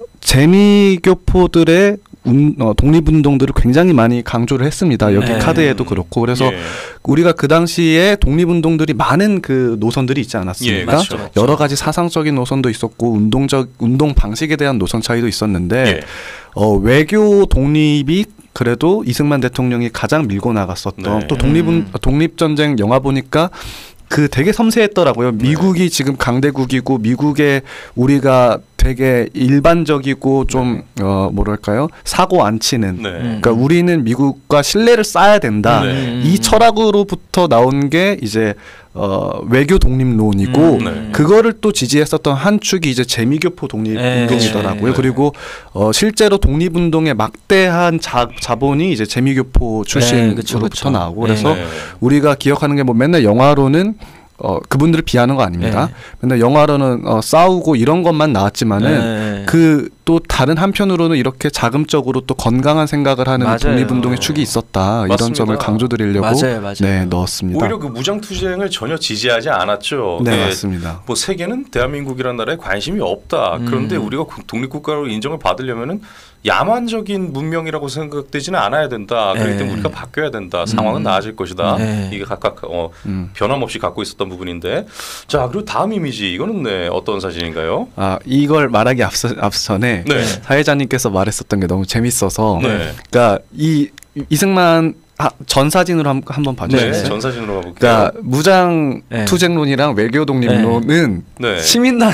재미교포들의 운, 어, 독립운동들을 굉장히 많이 강조를 했습니다. 여기 네. 카드에도 그렇고 그래서 예. 우리가 그 당시에 독립운동들이 많은 그 노선들이 있지 않았습니까? 예, 맞죠, 맞죠. 여러 가지 사상적인 노선도 있었고 운동적 운동 방식에 대한 노선 차이도 있었는데 예. 어, 외교 독립이 그래도 이승만 대통령이 가장 밀고 나갔었던 네. 또 독립운 음. 독립전쟁 영화 보니까 그 되게 섬세했더라고요. 네. 미국이 지금 강대국이고 미국에 우리가 되게 일반적이고 좀 어 뭐랄까요 사고 안 치는. 네. 음. 그러니까 우리는 미국과 신뢰를 쌓아야 된다. 네. 이 철학으로부터 나온 게 이제 어 외교 독립론이고 음, 네. 그거를 또 지지했었던 한 축이 이제 재미교포 독립운동이더라고요. 네. 그리고 어 실제로 독립운동의 막대한 자, 자본이 이제 재미교포 출신으로부터 그쵸, 그쵸. 나오고 네. 그래서 네. 우리가 기억하는 게 뭐 맨날 영화로는 어 그분들을 비하는 거 아닙니다. 네. 맨날 영화로는 어 싸우고 이런 것만 나왔지만은 네. 그 또 다른 한편으로는 이렇게 자금적으로 또 건강한 생각을 하는 맞아요. 독립운동의 축이 있었다. 이런 맞습니다. 점을 강조드리려고 맞아요, 맞아요. 네 넣었습니다. 오히려 그 무장투쟁을 전혀 지지하지 않았죠. 네 예. 맞습니다. 뭐 세계는 대한민국이라는 나라에 관심이 없다. 음. 그런데 우리가 국- 독립국가로 인정을 받으려면은 야만적인 문명이라고 생각되지는 않아야 된다. 그렇기 네. 때문에 우리가 바뀌어야 된다. 상황은 음. 나아질 것이다. 네. 이게 각각 어, 음. 변함없이 갖고 있었던 부분인데. 자 그리고 다음 이미지 이거는 네, 어떤 사진인가요? 아 이걸 말하기 앞서 앞서 전에 네. 사회자님께서 말했었던 게 너무 재밌어서 네. 그러니까 이 이승만 아, 전 사진으로 한, 한번 네, 봐주시겠어요? 전 사진으로 가볼게요. 그러니까 무장 네. 투쟁론이랑 외교 독립론은 네.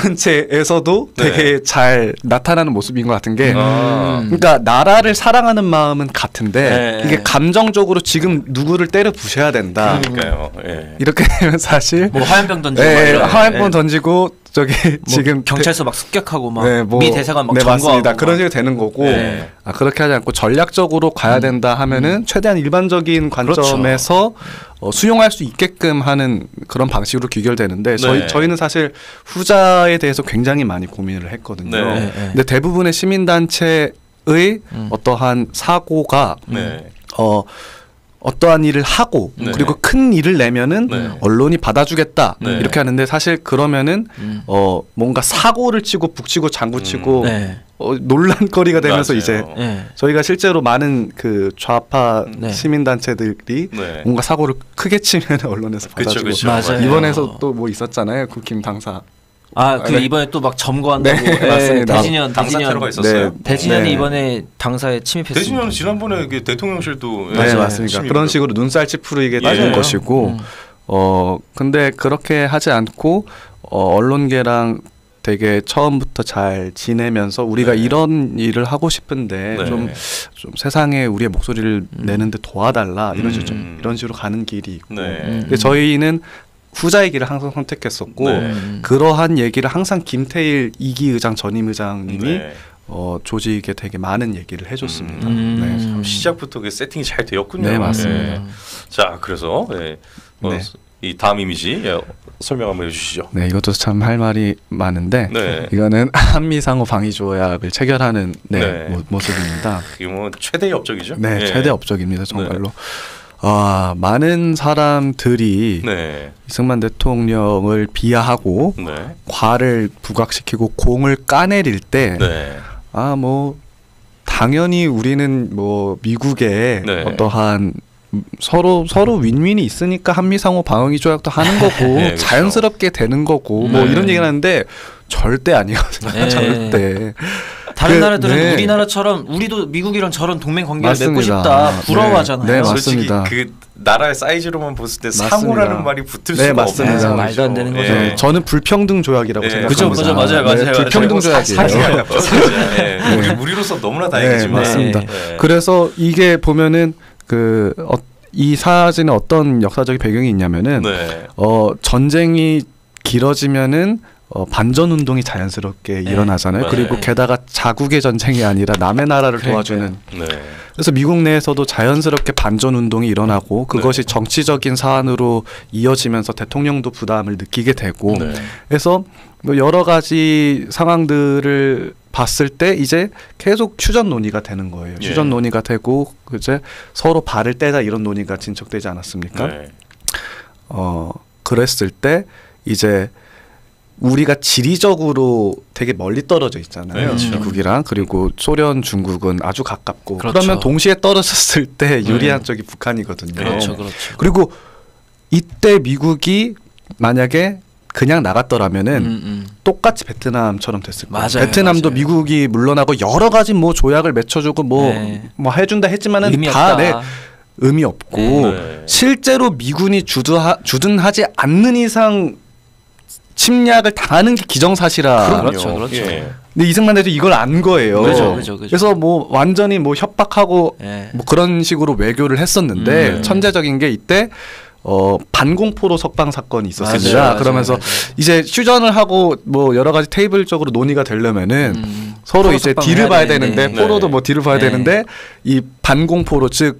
시민단체에서도 네. 되게 잘 나타나는 모습인 것 같은 게 아. 음. 그러니까 나라를 사랑하는 마음은 같은데 네. 이게 감정적으로 지금 누구를 때려 부셔야 된다. 그러니까요. 예. 이렇게 되면 사실 뭐 화염병 던지고 막 예, 이런- 화염병 예. 던지고 저기 뭐 지금 경찰서 막 습격하고 막 네, 뭐- 미 대사관 막 네, 점거하고 맞습니다. 막. 그런 식으로 되는 거고 네. 아, 그렇게 하지 않고 전략적으로 가야 된다 하면은 최대한 일반적인 관점에서 어, 수용할 수 있게끔 하는 그런 방식으로 귀결되는데 저희 네. 저희는 사실 후자에 대해서 굉장히 많이 고민을 했거든요. 네. 네, 네. 근데 대부분의 시민단체의 음. 어떠한 사고가 네. 어 어떠한 일을 하고 네. 그리고 큰 일을 내면은 네. 언론이 받아주겠다 네. 이렇게 하는데 사실 그러면은 음. 어 뭔가 사고를 치고 북치고 장구치고 네. 어, 논란거리가 되면서 맞아요. 이제 네. 저희가 실제로 많은 그 좌파 네. 시민단체들이 네. 뭔가 사고를 크게 치면 언론에서 그쵸, 받아주고 그쵸. 맞아요. 이번에서 또 뭐 있었잖아요 국힘 당사 아, 그 네. 이번에 또 막 점거한다고. 네, 예, 맞습니다. 대진현, 당사 대진현. 테러가 있었어요. 대진현이 네. 이번에 당사에 침입했습니다. 대신에 지난번에 그 대통령실도 네, 예, 맞습니다. 침입을 그런 식으로 눈살 찌푸리게 맞아요. 되는 것이고 음. 어 근데 그렇게 하지 않고 어, 언론계랑 되게 처음부터 잘 지내면서 우리가 네. 이런 일을 하고 싶은데 네. 좀, 좀 세상에 우리의 목소리를 내는데 도와달라 이런 식으로 좀 음. 이런 식으로 가는 길이 있고 네. 음. 근데 저희는 후자의 길을 항상 선택했었고 네. 음. 그러한 얘기를 항상 김태일 이기 의장 전임 의장님이 네. 어, 조직에 되게 많은 얘기를 해줬습니다. 음. 네. 참 시작부터 그 세팅이 잘 되었군요. 네, 맞습니다. 예. 자, 그래서 예. 어, 네. 이 다음 이미지 예, 설명 한번 해주시죠. 네, 이것도 참 할 말이 많은데 네. 이거는 한미 상호 방위 조약을 체결하는 네, 네. 모, 모습입니다. 이거 뭐 최대의 업적이죠. 네, 예. 최대 업적입니다, 정말로. 아, 많은 사람들이 네. 이승만 대통령을 비하하고 네. 과를 부각시키고 공을 까내릴 때 네. 아, 뭐 당연히 우리는 뭐 미국의 네. 어떠한 서로 서로 윈윈이 있으니까 한미 상호 방위 조약도 하는 거고 네, 그렇죠. 자연스럽게 되는 거고 뭐 네. 이런 얘기를 하는데 절대 아니거든요. 네. 절대. 다른 그, 나라들은 네. 우리나라처럼 우리도 미국이랑 저런 동맹 관계를 맺고 맞습니다. 싶다 부러워하잖아요. 네, 네, 솔직히 맞습니다. 그 나라의 사이즈로만 봤을 때 맞습니다. 상호라는 말이 붙을 네, 수가 맞습니다. 없는 상황이죠. 말도 안 되는 거죠. 네, 저는 불평등 조약이라고 네. 생각합니다. 그죠, 그죠, 맞아요, 맞아요, 네, 맞아요. 불평등 사- 조약이에요. 사실이에요. 네. 네. 우리 우리로서 너무나 네, 다행이지만 맞습니다. 네. 그래서 이게 보면은 그 어, 이 사진에 어떤 역사적인 배경이 있냐면은 네. 어 전쟁이 길어지면은 어, 반전 운동이 자연스럽게 네. 일어나잖아요. 맞아요. 그리고 게다가 자국의 전쟁이 아니라 남의 나라를 그러니까요. 도와주는. 네. 그래서 미국 내에서도 자연스럽게 반전 운동이 일어나고 그것이 네. 정치적인 사안으로 이어지면서 대통령도 부담을 느끼게 되고 네. 그래서 뭐 여러 가지 상황들을 봤을 때 이제 계속 휴전 논의가 되는 거예요. 예. 휴전 논의가 되고 이제 서로 발을 떼자 이런 논의가 진척되지 않았습니까? 네. 어 그랬을 때 이제 우리가 지리적으로 되게 멀리 떨어져 있잖아요. 네, 그렇죠. 미국이랑 그리고 소련, 중국은 아주 가깝고 그렇죠. 그러면 동시에 떨어졌을 때 네. 유리한 쪽이 북한이거든요. 그렇죠, 그렇죠. 그리고 이때 미국이 만약에 그냥 나갔더라면은 음, 음. 똑같이 베트남처럼 됐을 거예요. 맞아요, 베트남도 맞아요. 미국이 물러나고 여러 가지 뭐 조약을 맺혀주고 뭐 뭐 네. 해준다 했지만은 의미 다 없다. 네, 의미 없고 네. 실제로 미군이 주둔하, 주둔하지 않는 이상 침략을 당하는 게 기정사실화. 그럼요. 그렇죠, 그렇죠. 예. 근데 이승만 대통령이 이걸 안 거예요. 그죠, 그죠, 그죠. 그래서 뭐 완전히 뭐 협박하고 예. 뭐 그런 식으로 외교를 했었는데 음. 천재적인 게 이때 어 반공포로 석방 사건이 있었습니다. 맞아요, 맞아요, 그러면서 맞아요. 이제 휴전을 하고 뭐 여러 가지 테이블적으로 논의가 되려면은 음. 서로 포로 이제 석방을 딜을 해야 봐야 되는데. 되는데 포로도 네. 뭐 딜을 봐야 네. 되는데 이 반공포로 즉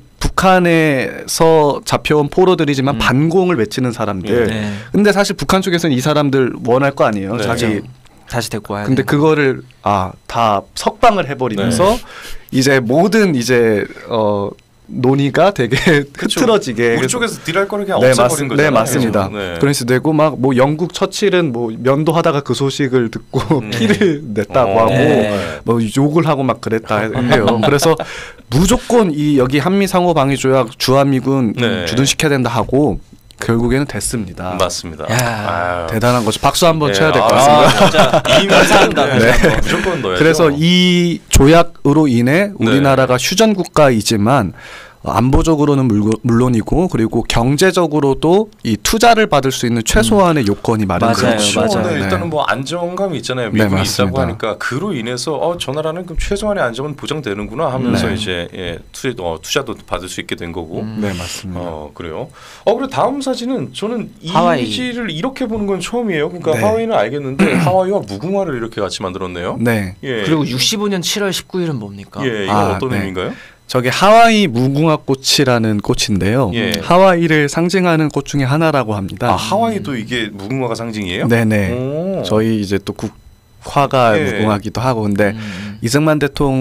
북한에서 잡혀온 포로들이지만 음. 반공을 외치는 사람들. 네. 근데 사실 북한 쪽에서는 이 사람들 원할 거 아니에요. 네. 자기 그렇죠. 다시 데리고 와야 근데 되는 그거를 아 다 석방을 해버리면서 네. 이제 모든 이제 어 논의가 되게 흐트러지게 우리 쪽에서 딜할 거를 그냥 네, 없애버린 맞, 거잖아요. 네 맞습니다. 네. 그런 식으로 되고 막 뭐 영국 처칠은 뭐 면도하다가 그 소식을 듣고 음. 피를 냈다고 어. 하고 네. 뭐 욕을 하고 막 그랬다 해요. 그래서 무조건 이 여기 한미 상호 방위 조약 주한미군 네. 주둔시켜야 된다 하고 결국에는 됐습니다. 맞습니다. 야. 아유. 대단한 거죠. 박수 한번 네, 쳐야 될 것 아, 같습니다. 진짜 이 감사합니다. 네. 무조건 넣어야죠. 그래서 이 조약으로 인해 네. 우리나라가 휴전 국가이지만 안보적으로는 물고, 물론이고 그리고 경제적으로도 이 투자를 받을 수 있는 최소한의 요건이 맞아요, 마련되죠. 그렇죠. 맞아요. 네, 네. 일단은 뭐 안정감이 있잖아요. 네, 미국이 맞습니다. 있다고 하니까 그로 인해서 어, 저 나라는 그럼 최소한의 안정은 보장되는구나 하면서 네. 이제 예, 투, 어, 투자도 받을 수 있게 된 거고. 음. 네 맞습니다. 어 그래요. 어 그리고 다음 사진은 저는 이 하와이. 이미지를 이렇게 보는 건 처음이에요. 그러니까 네. 하와이는 알겠는데 하와이와 무궁화를 이렇게 같이 만들었네요. 네. 예. 그리고 육십오 년 칠월 십구일은 뭡니까? 예, 이건 아, 어떤 네. 의미인가요? 저게 하와이 무궁화꽃이라는 꽃인데요. 예. 하와이를 상징하는 꽃 중에 하나라고 합니다. 아 하와이도 이게 무궁화가 상징이에요? 네네. 오. 저희 이제 또 국화가 예. 무궁화기도 하고 근데 음. 이승만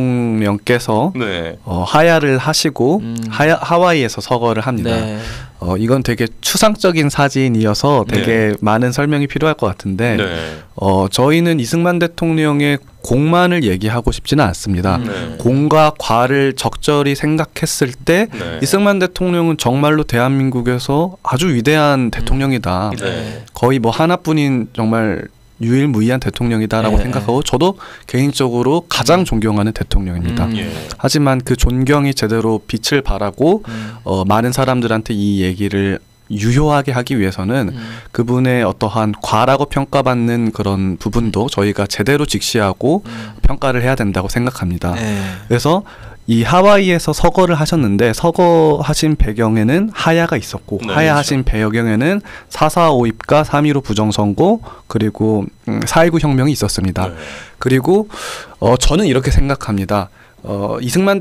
대통령께서 네. 어, 하야를 하시고 음. 하야, 하와이에서 서거를 합니다. 네. 어, 이건 되게 추상적인 사진이어서 되게 많은 설명이 필요할 것 같은데 네. 어, 저희는 이승만 대통령의 공만을 얘기하고 싶지는 않습니다. 음. 네. 공과 과를 적절히 생각했을 때 네. 이승만 대통령은 정말로 대한민국에서 아주 위대한 대통령이다. 네. 거의 뭐 하나뿐인 정말 유일무이한 대통령이다라고 네. 생각하고 저도 개인적으로 가장 존경하는 대통령입니다. 음. 예. 하지만 그 존경이 제대로 빛을 발하고 음. 어, 많은 사람들한테 이 얘기를 유효하게 하기 위해서는 음. 그분의 어떠한 과라고 평가받는 그런 부분도 저희가 제대로 직시하고 음. 평가를 해야 된다고 생각합니다. 네. 그래서 이 하와이에서 서거를 하셨는데 서거하신 배경에는 하야가 있었고 네, 하야하신 배경에는 사사오입과 삼일오 부정선거 그리고 음, 사일구 혁명이 있었습니다. 네. 그리고 어, 저는 이렇게 생각합니다. 어, 이승만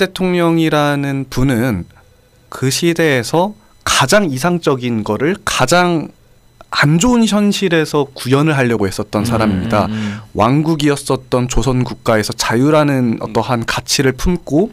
대통령이라는 분은 그 시대에서 가장 이상적인 거를 가장 안 좋은 현실에서 구현을 하려고 했었던 음, 사람입니다. 음, 왕국이었었던 조선 국가에서 자유라는 어떠한 가치를 품고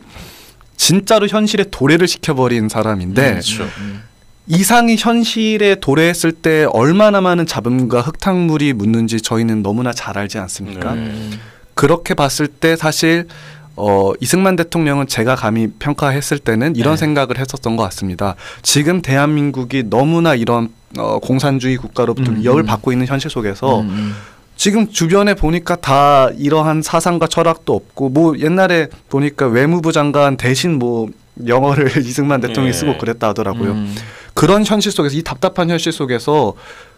진짜로 현실에 도래를 시켜버린 사람인데 그렇죠. 음, 이상이 현실에 도래했을 때 얼마나 많은 잡음과 흙탕물이 묻는지 저희는 너무나 잘 알지 않습니까? 음, 그렇게 봤을 때 사실 어, 이승만 대통령은 제가 감히 평가했을 때는 이런 네. 생각을 했었던 것 같습니다. 지금 대한민국이 너무나 이런 어, 공산주의 국가로부터 음, 위협을 음. 받고 있는 현실 속에서 음, 음. 지금 주변에 보니까 다 이러한 사상과 철학도 없고 뭐 옛날에 보니까 외무부 장관 대신 뭐 영어를 이승만 대통령이 예. 쓰고 그랬다 하더라고요. 음. 그런 현실 속에서 이 답답한 현실 속에서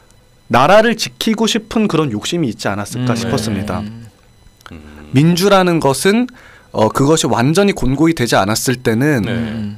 나라를 지키고 싶은 그런 욕심이 있지 않았을까 음, 싶었습니다. 음. 음. 민주라는 것은 어 그것이 완전히 곤고히 되지 않았을 때는 네. 음.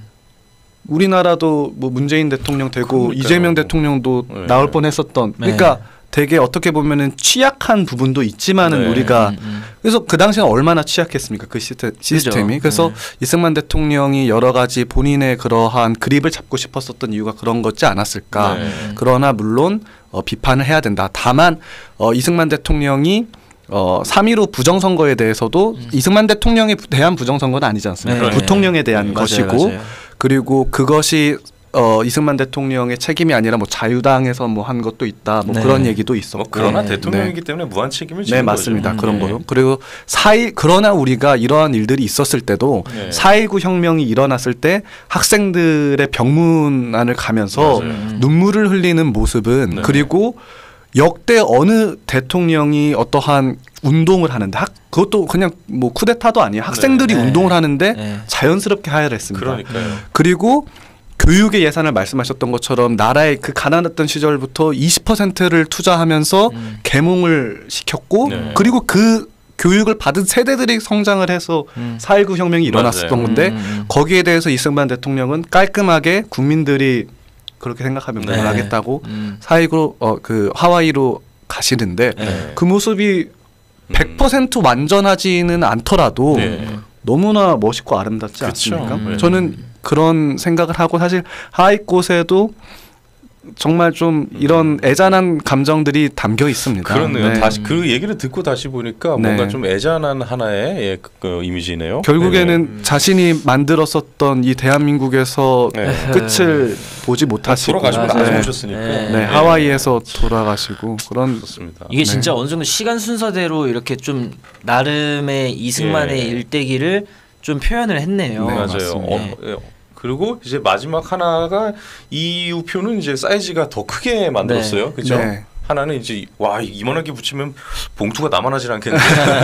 우리나라도 뭐 문재인 대통령 되고 그러니까요. 이재명 대통령도 네. 나올 뻔했었던 네. 그러니까 되게 어떻게 보면은 취약한 부분도 있지만은 네. 우리가 음, 음. 그래서 그 당시에는 얼마나 취약했습니까 그 시스템, 시스템이 그래서 네. 이승만 대통령이 여러 가지 본인의 그러한 그립을 잡고 싶었었던 이유가 그런 거지 않았을까. 네. 그러나 물론 어, 비판을 해야 된다. 다만 어, 이승만 대통령이 어, 삼일오 부정선거에 대해서도 음. 이승만 대통령에 대한 부정선거는 아니지 않습니까? 네. 부통령에 대한 맞아요, 것이고 맞아요. 그리고 그것이 어, 이승만 대통령의 책임이 아니라 뭐 자유당에서 뭐 한 것도 있다. 뭐 네. 그런 얘기도 있었고. 뭐 그러나 네. 대통령이기 때문에 무한 책임을 네, 지는 맞습니다. 거죠. 그런 네. 거요. 그리고 사일 그러나 우리가 이러한 일들이 있었을 때도 네. 사일구 혁명이 일어났을 때 학생들의 병문안을 가면서 맞아요. 음. 눈물을 흘리는 모습은 네. 그리고 역대 어느 대통령이 어떠한 운동을 하는데 학, 그것도 그냥 뭐 쿠데타도 아니에요. 학생들이 네. 운동을 하는데 네. 자연스럽게 하야를 했습니다. 그러니까요. 그리고 교육의 예산을 말씀하셨던 것처럼 나라의 그 가난했던 시절부터 이십 퍼센트를 투자하면서 음. 계몽을 시켰고 네. 그리고 그 교육을 받은 세대들이 성장을 해서 음. 사일구 혁명이 일어났었던 맞아요. 건데 음, 음. 거기에 대해서 이승만 대통령은 깔끔하게 국민들이 그렇게 생각하면 네. 그걸 하겠다고 음. 사일구 어, 그 하와이로 가시는데 네. 그 모습이 백 퍼센트 완전하지는 않더라도 음. 네. 너무나 멋있고 아름답지 그쵸. 않습니까? 음. 저는 그런 생각을 하고 사실 하이꽃에도 정말 좀 이런 애잔한 감정들이 담겨 있습니다. 그렇네요. 네. 다시 그 얘기를 듣고 다시 보니까 네. 뭔가 좀 애잔한 하나의 예, 그, 그 이미지네요. 결국에는 자신이 만들었었던 이 대한민국에서 네. 끝을 보지 못하시고 돌아가시고 맞아요. 나서 네. 오셨으니까. 네. 네, 하와이에서 돌아가시고 그런 그렇습니다. 이게 네. 진짜 어느 정도 시간 순서대로 이렇게 좀 나름의 이승만의 예. 일대기를 좀 표현을 했네요. 네, 맞아요. 맞습니다. 어, 예. 그리고 이제 마지막 하나가 이 우표는 이제 사이즈가 더 크게 만들었어요. 네. 그죠? 네. 하나는 이제 와 이만하게 붙이면 봉투가 남아나질 않겠네.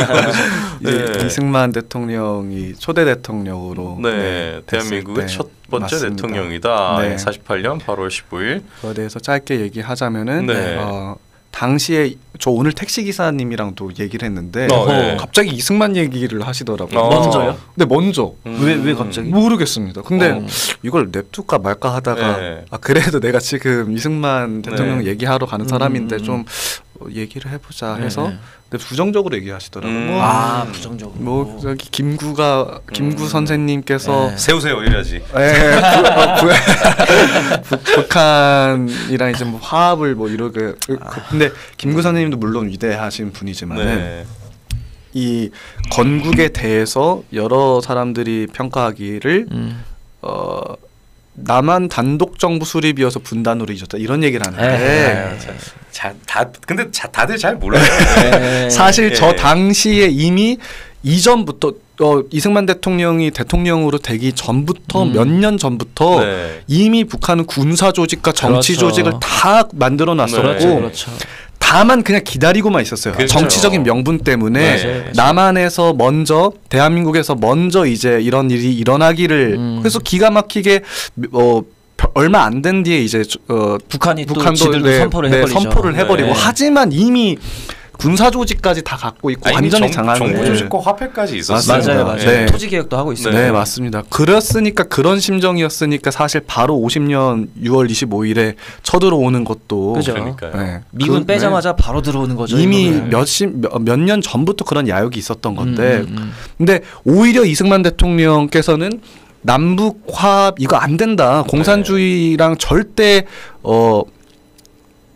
이제 네. 이승만 대통령이 초대 대통령으로 네, 네, 대한민국의 됐을 첫 때 번째 맞습니다. 대통령이다. 네. 사십팔 년 팔월 십오일. 그거에 대해서 짧게 얘기하자면은 네. 어, 당시에 저 오늘 택시 기사님이랑도 얘기를 했는데 어, 네. 갑자기 이승만 얘기를 하시더라고요. 어. 먼저요? 네, 먼저. 음. 왜, 왜 갑자기? 모르겠습니다. 근데 어. 이걸 냅둘까 말까 하다가 네. 아 그래도 내가 지금 이승만 대통령 네. 얘기하러 가는 사람인데 음. 좀 어, 얘기를 해보자 네, 해서 네. 근데 부정적으로 얘기하시더라고요. 음. 뭐, 아 부정적으로. 뭐 저기 김구가 김구 음. 선생님께서 네. 세우세요 이래야지. 예, 부, 어, 부, 북- 북한이랑 이제 뭐 화합을 뭐 이러게 그- 근데 김구 선생님도 물론 위대하신 분이지만은 네. 이 건국에 대해서 여러 사람들이 평가하기를 음. 어 남한 단독 정부 수립이어서 분단으로 잊었다 이런 얘기를 하는데 네. 자, 자, 다 근데 자, 다들 잘 몰라요. 네. 사실 예. 저 당시에 이미 이전부터 어, 이승만 대통령이 대통령으로 되기 전부터 음. 몇 년 전부터 네. 이미 북한은 군사 조직과 정치 그렇죠. 조직을 다 만들어 놨었고 그렇죠, 그렇죠. 다만 그냥 기다리고만 있었어요. 그렇죠. 정치적인 명분 때문에 맞아요, 맞아요. 남한에서 먼저 대한민국에서 먼저 이제 이런 일이 일어나기를 음. 그래서 기가 막히게 어 벼- 얼마 안 된 뒤에 이제 어 북한이 또 북한도 지들도 네, 선포를 네, 해버리죠. 선포를 해버리고 네. 하지만 이미 군사 조직까지 다 갖고 있고 아니, 완전히 정, 장악을 정부 네. 조직과 화폐까지 있었어요. 맞아요, 맞아요. 네. 토지 개혁도 하고 있어요. 네, 맞습니다. 그랬으니까 그런 심정이었으니까 사실 바로 오십 년 유월 이십오일에 쳐들어오는 것도 그죠. 그러니까요. 네. 미군 그- 빼자마자 바로 들어오는 거죠. 이미 이거는. 몇몇 년 전부터 그런 야욕이 있었던 건데 음, 음, 음. 근데 오히려 이승만 대통령께서는 남북 화합 이거 안 된다. 공산주의랑 절대 어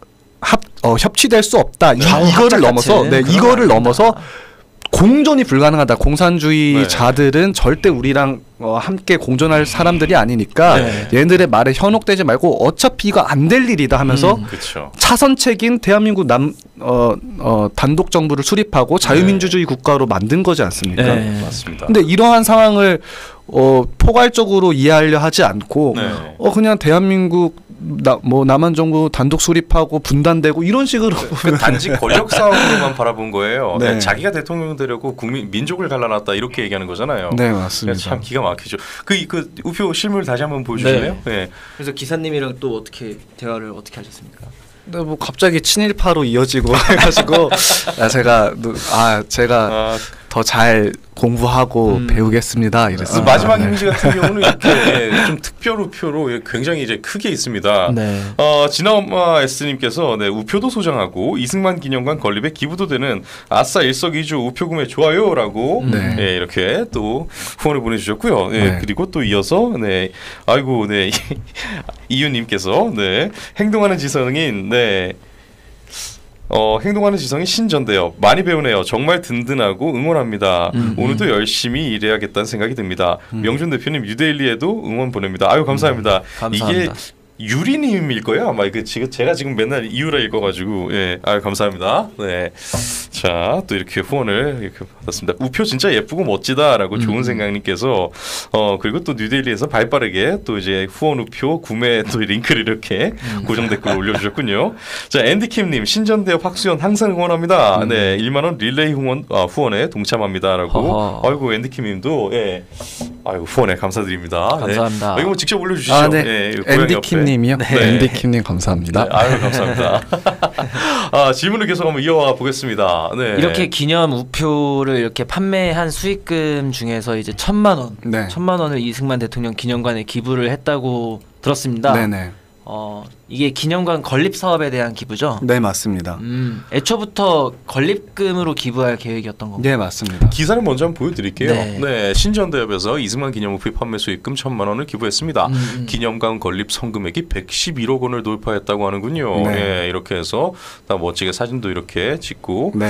합 어, 협치될 수 없다. 이, 좌우 이거를 넘어서 합작같이 네, 그건 이거를 아닙니다. 넘어서 공존이 불가능하다. 공산주의자들은 절대 우리랑 어, 함께 공존할 사람들이 아니니까 네. 얘네들의 말에 현혹되지 말고 어차피 이거 안 될 일이다 하면서 음. 그렇죠. 차선책인 대한민국 남 어, 어, 단독 정부를 수립하고 자유민주주의 국가로 만든 거지 않습니까? 네. 맞습니다. 근데 이러한 상황을 어, 포괄적으로 이해하려 하지 않고 네. 어 그냥 대한민국 나, 뭐 남한 정부 단독 수립하고 분단되고 이런 식으로 그 단지 권력 싸움으로만 바라본 거예요. 네. 네, 자기가 대통령 되려고 국민 민족을 갈라놨다 이렇게 얘기하는 거잖아요. 네 맞습니다. 참 기가 막히죠. 그, 그 우표 실물 다시 한번 보여주실래요? 네. 그래서 기사님이랑 또 어떻게 대화를 어떻게 하셨습니까? 근데 뭐 갑자기 친일파로 이어지고 해가지고 아, 제가 아 제가 아, 더 잘 공부하고 음. 배우겠습니다. 그 이랬어요. 마지막 네. 이미지 같은 경우는 이렇게 좀 특별 우표로 굉장히 이제 크게 있습니다. 네. 어, 진아엄마 S님께서 네, 우표도 소장하고 이승만 기념관 건립에 기부도 되는 아싸 일석이조 우표 구매 좋아요라고 네. 네, 이렇게 또 후원을 보내주셨고요. 네, 네. 그리고 또 이어서 네, 아이고 네 이유님께서 네, 행동하는 지성인 네. 어, 행동하는 지성이 신전대요. 많이 배우네요. 정말 든든하고 응원합니다. 음, 오늘도 열심히 일해야겠다는 생각이 듭니다. 명준 대표님 뉴데일리에도 응원 보냅니다. 아유 감사합니다. 감사합니다. 이게 유리님일 거예요. 아마 이거 지금 제가 지금 맨날 이유라 읽어가지고 예, 아유 감사합니다. 네, 자 또 이렇게 후원을 이렇게 받았습니다. 우표 진짜 예쁘고 멋지다라고 음. 좋은 생각님께서 어 그리고 또 뉴데일리에서 발빠르게 또 이제 후원 우표 구매 또 링크를 이렇게 음. 고정 댓글로 올려주셨군요. 자 앤디킴님 신전대협 학수연 항상 응원합니다. 음. 네, 일만 원 릴레이 후원 아, 후원에 동참합니다라고. 허허. 아이고 앤디킴님도 예, 아이고 후원에 감사드립니다. 감사합니다. 네. 이거 뭐 직접 올려주시죠. 아, 네. 예, 이거 고양이 옆에. 앤디킴님이요. 네. 앤디킴님 감사합니다. 네, 아유 감사합니다. 아, 질문을 계속 한번 이어가 보겠습니다. 네. 이렇게 기념 우표를 이렇게 판매한 수익금 중에서 이제 천만 원, 네. 천만 원을 이승만 대통령 기념관에 기부를 했다고 들었습니다. 네네. 어 이게 기념관 건립 사업에 대한 기부죠? 네 맞습니다. 음, 애초부터 건립금으로 기부할 계획이었던 건가요? 네 맞습니다. 기사를 먼저 한번 보여드릴게요. 네. 네, 신전대협에서 이승만 기념우표 판매 수익금 천만 원을 기부했습니다. 음, 음. 기념관 건립 성금액이 백십일억 원을 돌파했다고 하는군요. 네. 네, 이렇게 해서 다 멋지게 사진도 이렇게 찍고 네.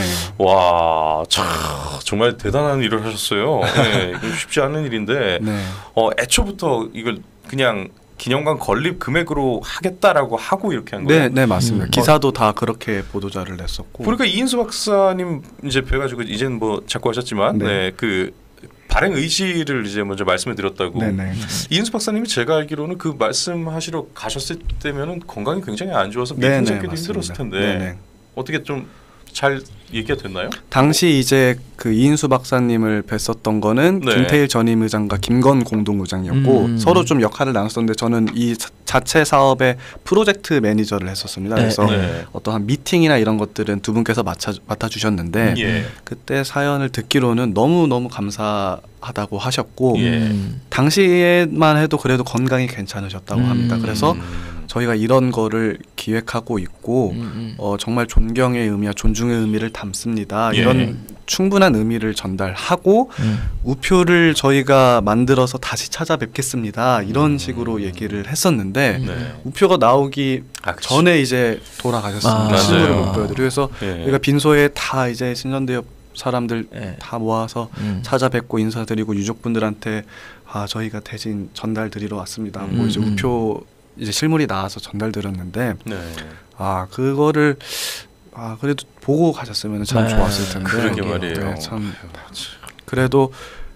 와, 참 정말 대단한 일을 하셨어요. 네, 이거 쉽지 않은 일인데 네. 어, 애초부터 이걸 그냥 기념관 건립 금액으로 하겠다라고 하고 이렇게 한 거예요. 네, 네 맞습니다. 음. 기사도 다 그렇게 보도자를 냈었고. 그러니까 이인수 박사님 이제 뵈가지고 이제는 뭐 자꾸 하셨지만, 네. 네, 그 발행 의지를 이제 먼저 말씀을 드렸다고. 네네. 이인수 박사님이 제가 알기로는 그 말씀하시러 가셨을 때면은 건강이 굉장히 안 좋아서 네네, 미팅 잡기도 맞습니다. 힘들었을 텐데 네네. 어떻게 좀 잘 얘기가 됐나요? 당시 이제 그 이인수 박사님을 뵀었던 거는 네. 김태일 전임 의장과 김건 공동 의장이었고 음. 서로 좀 역할을 나눴었는데 저는 이 자- 자체 사업의 프로젝트 매니저를 했었습니다. 네, 그래서 네. 어떠한 미팅이나 이런 것들은 두 분께서 맡아, 맡아주셨는데 예. 그때 사연을 듣기로는 너무 너무 감사하다고 하셨고 예. 음. 당시에만 해도 그래도 건강이 괜찮으셨다고 음. 합니다. 그래서 음. 저희가 이런 거를 기획하고 있고 음, 음. 어, 정말 존경의 의미와 존중의 의미를 담습니다. 예. 이런 충분한 의미를 전달하고 음. 우표를 저희가 만들어서 다시 찾아뵙겠습니다. 이런 음. 식으로 얘기를 했었는데 음. 네. 우표가 나오기 아, 그치. 전에 이제 돌아가셨습니다. 아, 실물을 맞아요. 못 보여드리고 그래서 예. 저희가 빈소에 다 이제 신전대협 사람들 네. 다 모아서 음. 찾아뵙고 인사드리고 유족분들한테 아 저희가 대신 전달드리러 왔습니다. 음. 뭐 이제 음. 우표 이제 실물이 나와서 전달드렸는데 네. 아 그거를 아 그래도 보고 가셨으면 참 네, 좋았을 텐데 그러게 그러게요. 말이에요. 네, 참 그래도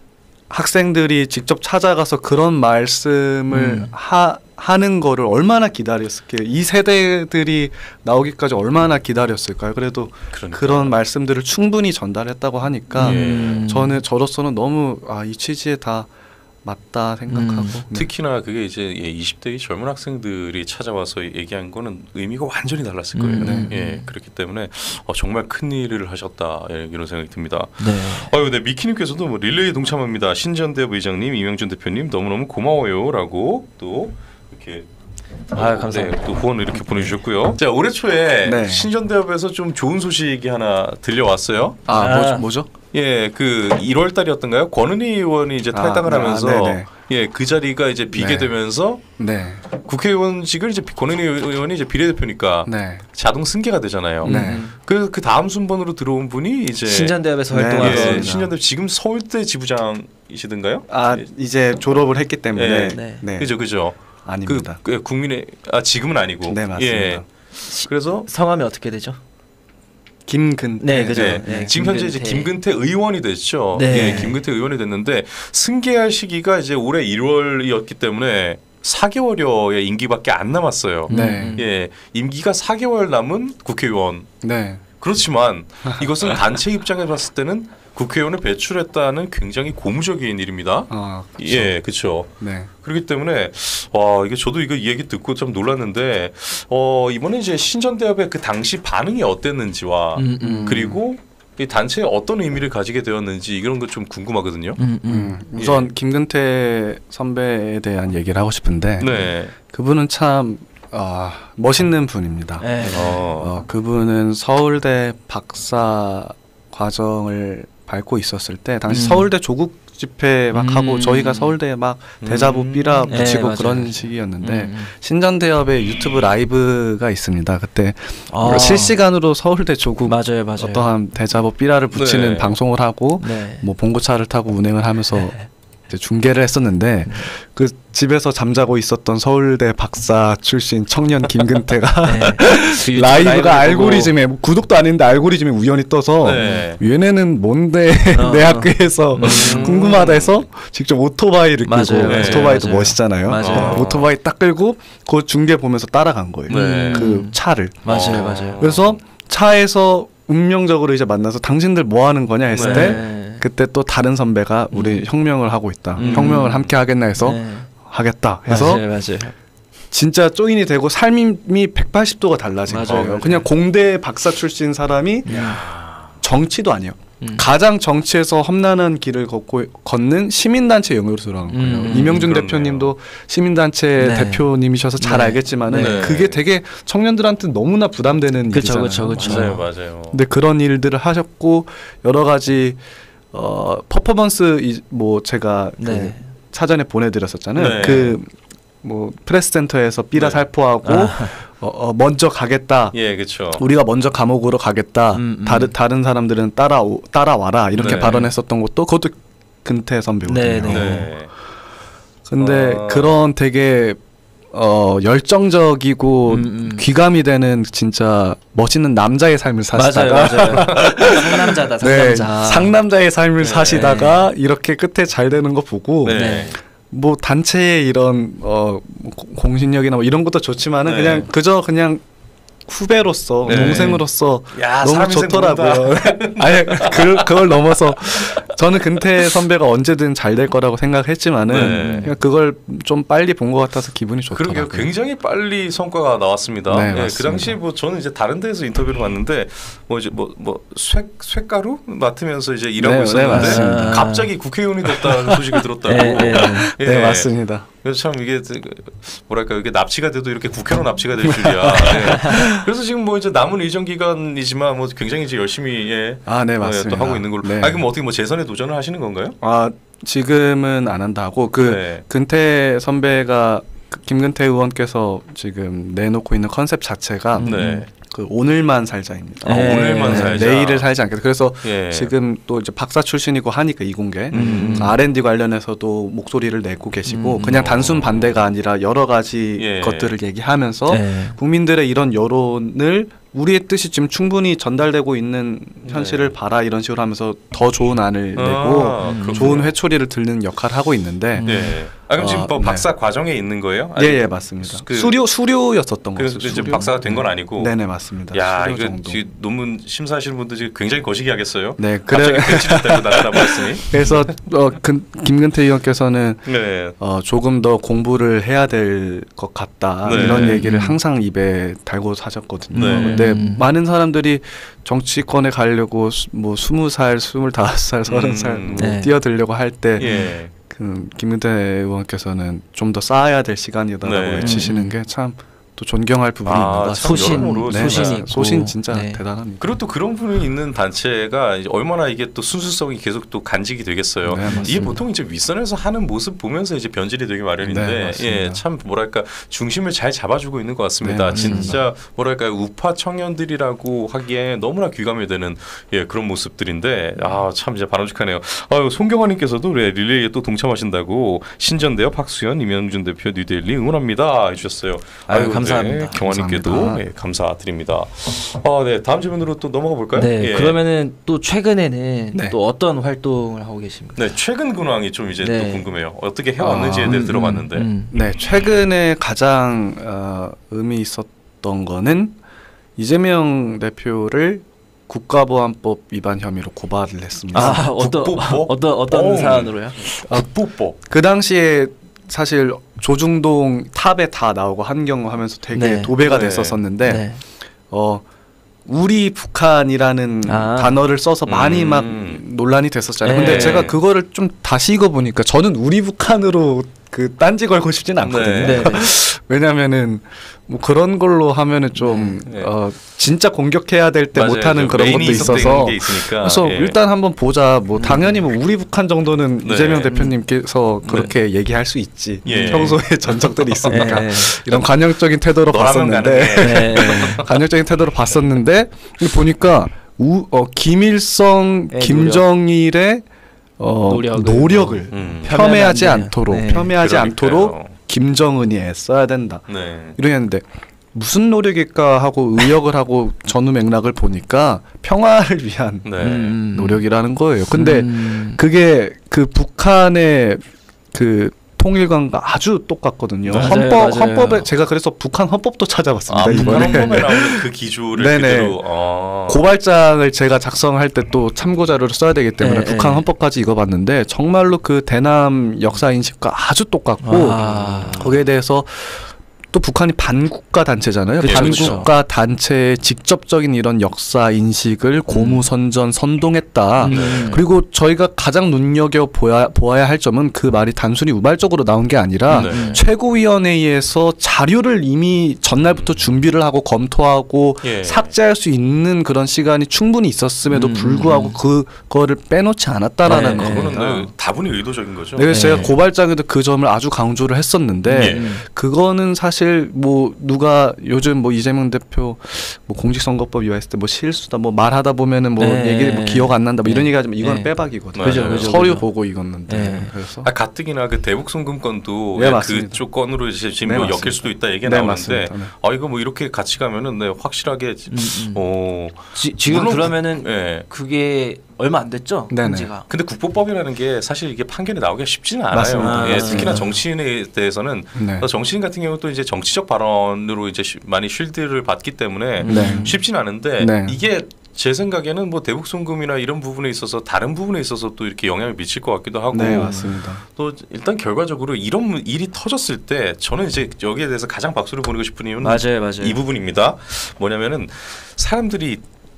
학생들이 직접 찾아가서 그런 말씀을 음. 하, 하는 거를 얼마나 기다렸을게요. 이 세대들이 나오기까지 얼마나 기다렸을까요. 그래도 그러니까. 그런 말씀들을 충분히 전달했다고 하니까 예. 음. 저는 저로서는 너무 아, 이 취지에 다 맞다 생각하고 음. 네. 특히나 그게 이제 예, 이십 대의 젊은 학생들이 찾아와서 얘기한 거는 의미가 완전히 달랐을 거예요. 음, 네. 예, 그렇기 때문에 어, 정말 큰 일을 하셨다 예, 이런 생각이 듭니다. 네. 아유, 네 미키님께서도 뭐 릴레이 동참합니다. 신전대협 의장님, 이명준 대표님 너무 너무 고마워요라고 또 이렇게 아, 감사합니다. 네, 또 후원을 이렇게 보내주셨고요. 자, 올해 초에 네. 신전대협에서 좀 좋은 소식이 하나 들려왔어요. 아, 아. 뭐죠? 뭐죠? 예, 그 일월 달이었던가요? 권은희 의원이 이제 아, 탈당을 네, 하면서 아, 네네. 예, 그 자리가 이제 비게 네. 되면서 네. 국회의원직을 이제 권은희 의원이 이제 비례대표니까 네. 자동 승계가 되잖아요. 네. 그, 그 다음 순번으로 들어온 분이 이제 신전대협에서 네, 활동하던 예, 맞습니다. 신전대협 지금 서울대 지부장이시던가요? 아, 예. 이제 졸업을 했기 때문에 네. 네. 네. 그죠, 그죠. 아닙니다. 그, 그 국민의 아 지금은 아니고. 네, 맞습니다. 예. 그래서 성함이 어떻게 되죠? 김근 네, 그죠. 네. 네, 지금 현재 이제 김근태. 김근태 의원이 됐죠. 네. 예, 김근태 의원이 됐는데 승계할 시기가 이제 올해 일월이었기 때문에 사 개월여의 임기밖에 안 남았어요. 음, 네. 음. 예, 임기가 사 개월 남은 국회의원. 네. 그렇지만 이것은 단체 입장에 봤을 때는 국회의원을 배출했다는 굉장히 고무적인 일입니다. 아, 그쵸. 예, 그렇죠. 네. 그렇기 때문에 와 이게 저도 이거 이 얘기 듣고 좀 놀랐는데 어 이번에 이제 신전대협의 그 당시 반응이 어땠는지와 음, 음. 그리고 이 단체에 어떤 의미를 가지게 되었는지 이런 거 좀 궁금하거든요. 음, 음. 음, 우선 예. 김근태 선배에 대한 얘기를 하고 싶은데 네. 그분은 참 아, 멋있는 분입니다. 네. 어. 어, 그분은 서울대 박사 과정을 밟고 있었을 때 당시 음. 서울대 조국 집회 막 음. 하고 저희가 서울대에 막 대자보 음. 삐라 네, 붙이고 맞아요. 그런 시기였는데 음, 음. 신전대협의 유튜브 라이브가 있습니다. 그때 아. 실시간으로 서울대 조국 맞아요, 맞아요. 어떠한 대자보 삐라를 붙이는 네. 방송을 하고 네. 뭐 봉고차를 타고 운행을 하면서 네. 이제 중계를 했었는데 그 집에서 잠자고 있었던 서울대 박사 출신 청년 김근태가 네. 그 유튜브 라이브가 라이브를 알고리즘에 뭐 구독도 아닌데 알고리즘에 우연히 떠서 네. 얘네는 뭔데 어. 내 학교에서 음. 궁금하다 해서 직접 오토바이를 끌고 맞아요. 네. 오토바이도 맞아요. 멋있잖아요. 맞아요. 어. 오토바이 딱 끌고 그 중계 보면서 따라간 거예요. 네. 그 차를. 맞아요, 어. 맞아요. 그래서 차에서 운명적으로 이제 만나서 당신들 뭐 하는 거냐 했을 네. 때 그때 또 다른 선배가 우리 혁명을 하고 있다. 음. 혁명을 함께 하겠나 해서 네. 하겠다 해서 맞아요, 맞아요. 진짜 조인이 되고 삶이 백팔십 도가 달라진 맞아요, 거예요. 맞아요. 그냥 공대 박사 출신 사람이 정치도 아니에요. 음. 가장 정치에서 험난한 길을 걷고 걷는 시민단체 영역으로 들어간 거예요. 음. 이명준 그렇네요. 대표님도 시민단체 네. 대표님이셔서 잘 네. 알겠지만은 네. 그게 되게 청년들한테 너무나 부담되는 그쵸, 일이잖아요. 그쵸, 그쵸. 맞아요, 맞아요. 근데 그런 일들을 하셨고 여러 가지 어 퍼포먼스 이, 뭐 제가 그 네. 사전에 보내드렸었잖아요. 네. 그 뭐 프레스 센터에서 삐라 네. 살포하고 아. 어, 어, 먼저 가겠다. 예, 그렇죠. 우리가 먼저 감옥으로 가겠다. 음, 음. 다른 다른 사람들은 따라 따라와라 이렇게 네. 발언했었던 것도 그것도 근태 선배거든요. 네, 네. 네. 근데 아. 그런 되게 어 열정적이고 음, 음. 귀감이 되는 진짜 멋있는 남자의 삶을 맞아요, 사시다가 맞아요. 상남자다, 네, 상남자. 상남자의 삶을 네. 사시다가 이렇게 끝에 잘 되는 거 보고 네. 네. 뭐 단체의 이런 어 고- 공신력이나 뭐 이런 것도 좋지만은 네. 그냥 그저 그냥 후배로서 네. 동생으로서 야, 너무 사람 인생 좋더라고요. 아니 그 그걸 넘어서 저는 근태 선배가 언제든 잘 될 거라고 생각했지만은 네. 그냥 그걸 좀 빨리 본 것 같아서 기분이 좋더라고요. 그러게요. 굉장히 빨리 성과가 나왔습니다. 네, 예, 그 맞습니다. 당시 뭐 저는 이제 다른 데에서 인터뷰를 봤는데 뭐 이제 뭐뭐 쇠가루 맡으면서 이제 일하고 네, 네, 있었는데 맞습니다. 갑자기 국회의원이 됐다는 소식을 들었다고. 네, 네, 네. 예. 네 맞습니다. 그래서 참 이게 그 뭐랄까 이게 납치가 돼도 이렇게 국회로 납치가 될 줄이야. 예. 그래서 지금 뭐 이제 남은 의정 기간이지만 뭐 굉장히 이제 열심히 예, 아 네 예, 맞습니다. 또 하고 있는 걸로. 네. 아 그럼 어떻게 뭐 재선에 도전을 하시는 건가요? 아 지금은 안 한다고 그 네. 근태 선배가 그 김근태 의원께서 지금 내놓고 있는 컨셉 자체가 네. 그 오늘만 살자입니다. 아, 네. 오늘만 네, 살자. 내일을 살지 않겠다. 그래서 예. 지금 또 이제 박사 출신이고 하니까 이공계 음. 알 앤 디 관련해서도 목소리를 내고 계시고 음. 그냥 단순 반대가 아니라 여러 가지 예. 것들을 얘기하면서 네. 국민들의 이런 여론을 우리의 뜻이 지금 충분히 전달되고 있는 현실을 네. 봐라 이런 식으로 하면서 더 좋은 안을 아, 내고 그렇군요. 좋은 회초리를 들는 역할을 하고 있는데 예. 아 그럼 지금 아, 뭐 네. 박사 과정에 있는 거예요? 예예 아니, 예, 맞습니다. 그- 수료 수료였었던 그래서 거죠. 이제 수료. 박사가 된 건 아니고. 네네 맞습니다. 야 수료 이거 정도. 지금 논문 심사하시는 분들 지금 굉장히 거시기 하겠어요. 네 갑자기 그래 벤치를 달고 나가다 버렸으니. 그래서 어, 근, 김근태 의원께서는 네. 어, 조금 더 공부를 해야 될 것 같다 네. 이런 얘기를 음. 항상 입에 달고 사셨거든요. 네. 근데 음. 많은 사람들이 정치권에 가려고 수, 뭐 스무 살, 스물다섯 살, 서른 살 음. 뭐 네. 뛰어들려고 할 때 예. 그 그 김은태 의원께서는 좀 더 쌓아야 될 시간이다라고 네. 외치시는 게 참 또 존경할 부분이 아, 있는 것 참 같습니다. 여러모로 소신, 소신이 네. 있고. 소신 진짜 네. 대단합니다. 그리고 또 그런 분이 있는 단체가 이제 얼마나 이게 또 순수성이 계속 또 간직이 되겠어요. 네, 맞습니다. 이게 보통 이제 윗선에서 하는 모습 보면서 이제 변질이 되기 마련인데, 네, 맞습니다. 예, 참 뭐랄까 중심을 잘 잡아주고 있는 것 같습니다. 네, 맞습니다. 진짜 뭐랄까 우파 청년들이라고 하기에 너무나 귀감이 되는 예 그런 모습들인데, 아 참 이제 바람직하네요. 아유 송경환님께서도 그래, 릴레이에 또 동참하신다고 신전대요 박수현 이명준 대표 뉴데일리 응원합니다 해주셨어요. 아유, 네, 감사합니다. 경환님께도 감사합니다. 네, 감사드립니다. 아, 네 다음 질문으로 또 넘어가 볼까요? 네, 예. 그러면은 또 최근에는 네. 또 어떤 활동을 하고 계십니까? 네 최근 근황이 좀 이제 네. 또 궁금해요. 어떻게 해왔는지에 아, 대해 음, 들어봤는데. 음, 음. 네, 최근에 가장 어, 의미 있었던 거는 이재명 대표를 국가보안법 위반 혐의로 고발을 했습니다. 아, 어떤 국보법? 어떤 어떤 오. 사안으로요? 국보법. 그 당시에 사실 조중동 탑에 다 나오고 한경호 하면서 되게 네. 도배가 네. 됐었었는데 네. 어 우리 북한이라는 아. 단어를 써서 많이 음. 막 논란이 됐었잖아요. 네. 근데 제가 그거를 좀 다시 읽어보니까 저는 우리 북한으로 그 딴지 걸고 싶진 않거든요. 네. 네, 네. 왜냐면은 뭐 그런 걸로 하면은 좀 네. 어, 진짜 공격해야 될 때 맞아요. 못하는 좀 그런 메인이 것도 있었던 있어서 게 있으니까. 그래서 예. 일단 한번 보자. 뭐 당연히 뭐 우리 북한 정도는 네. 이재명 대표님께서 그렇게 얘기할 수 있지. 예. 평소에 전적들이 있으니까 네. 이런 관용적인 태도로 너라면 봤었는데 가능해. 네. 관용적인 태도로 봤었는데 보니까 우, 어, 김일성, 네, 김정일의 어, 노력을. 노력을, 음. 폄- 폄훼하면 폄훼하지 안 돼요. 않도록 네. 폄훼하지 않도록 그러니까요. 김정은이 애써야 된다. 네. 이러는데 무슨 노력일까 하고 의역을 하고 전후 맥락을 보니까 평화를 위한 네. 음. 노력이라는 거예요. 근데 음. 그게 그 북한의 그 통일관과 아주 똑같거든요. 맞아요, 헌법 맞아요. 헌법에 제가 그래서 북한 헌법도 찾아봤습니다. 아, 북한 이번에 헌법에 나오는 그 기조를 네네. 그대로. 아. 고발장을 제가 작성할 때 또 참고 자료를 써야 되기 때문에 네, 북한 네. 헌법까지 읽어봤는데 정말로 그 대남 역사 인식과 아주 똑같고 아. 거기에 대해서 또 북한이 반국가 단체잖아요. 그쵸, 반국가 단체의 직접적인 이런 역사 인식을 고무선전 선동했다. 음. 그리고 저희가 가장 눈여겨 보야, 보아야 할 점은 그 말이 단순히 우발적으로 나온 게 아니라 네. 최고위원회에서 자료를 이미 전날부터 준비를 하고 검토하고 예. 삭제할 수 있는 그런 시간이 충분히 있었음에도 음. 불구하고 그거를 빼놓지 않았다라는 네, 네. 그거는 겁니다. 네, 다분히 의도적인 거죠. 네, 그래서 네. 제가 고발장에도 그 점을 아주 강조를 했었는데 예. 음. 그거는 사실 뭐 누가 요즘 뭐 이재명 대표 뭐 공직선거법 위반했을 때 뭐 실수다 뭐 말하다 보면은 뭐 네. 얘기 뭐 기억 안 난다 뭐 이런 네. 얘기하지만 이건 네. 빼박이거든요. 그죠, 그죠, 서류 그죠. 보고 읽었는데 네. 그래서 아 가뜩이나 그 대북 송금 건도 네, 예, 맞습니다. 그쪽 건으로 이제 지금 네, 뭐 맞습니다. 엮일 수도 있다 얘기가 네, 나오는데 맞습니다. 네. 아 이거 뭐 이렇게 같이 가면은 네, 확실하게 음, 음. 어 지, 지금 물론 그러면은 그, 예. 그게 얼마 안 됐죠? 네네. 문제가. 근데 국보법이라는 게 사실 이게 판결이 나오기가 쉽지는 않아요. 맞습니다. 예, 맞습니다. 특히나 정치인에 대해서는 네. 또 정치인 같은 경우 또 이제 정치적 발언으로 이제 쉬- 많이 쉴드를 받기 때문에 네. 쉽지는 않은데 네. 이게 제 생각에는 뭐 대북 송금이나 이런 부분에 있어서 다른 부분에 있어서 또 이렇게 영향을 미칠 것 같기도 하고 네 맞습니다. 또 일단 결과적으로 이런 일이 터졌을 때 저는 이제 여기에 대해서 가장 박수를 보내고 싶은 이유는 맞아요, 맞아요. 이 부분입니다. 뭐냐면은 사람들이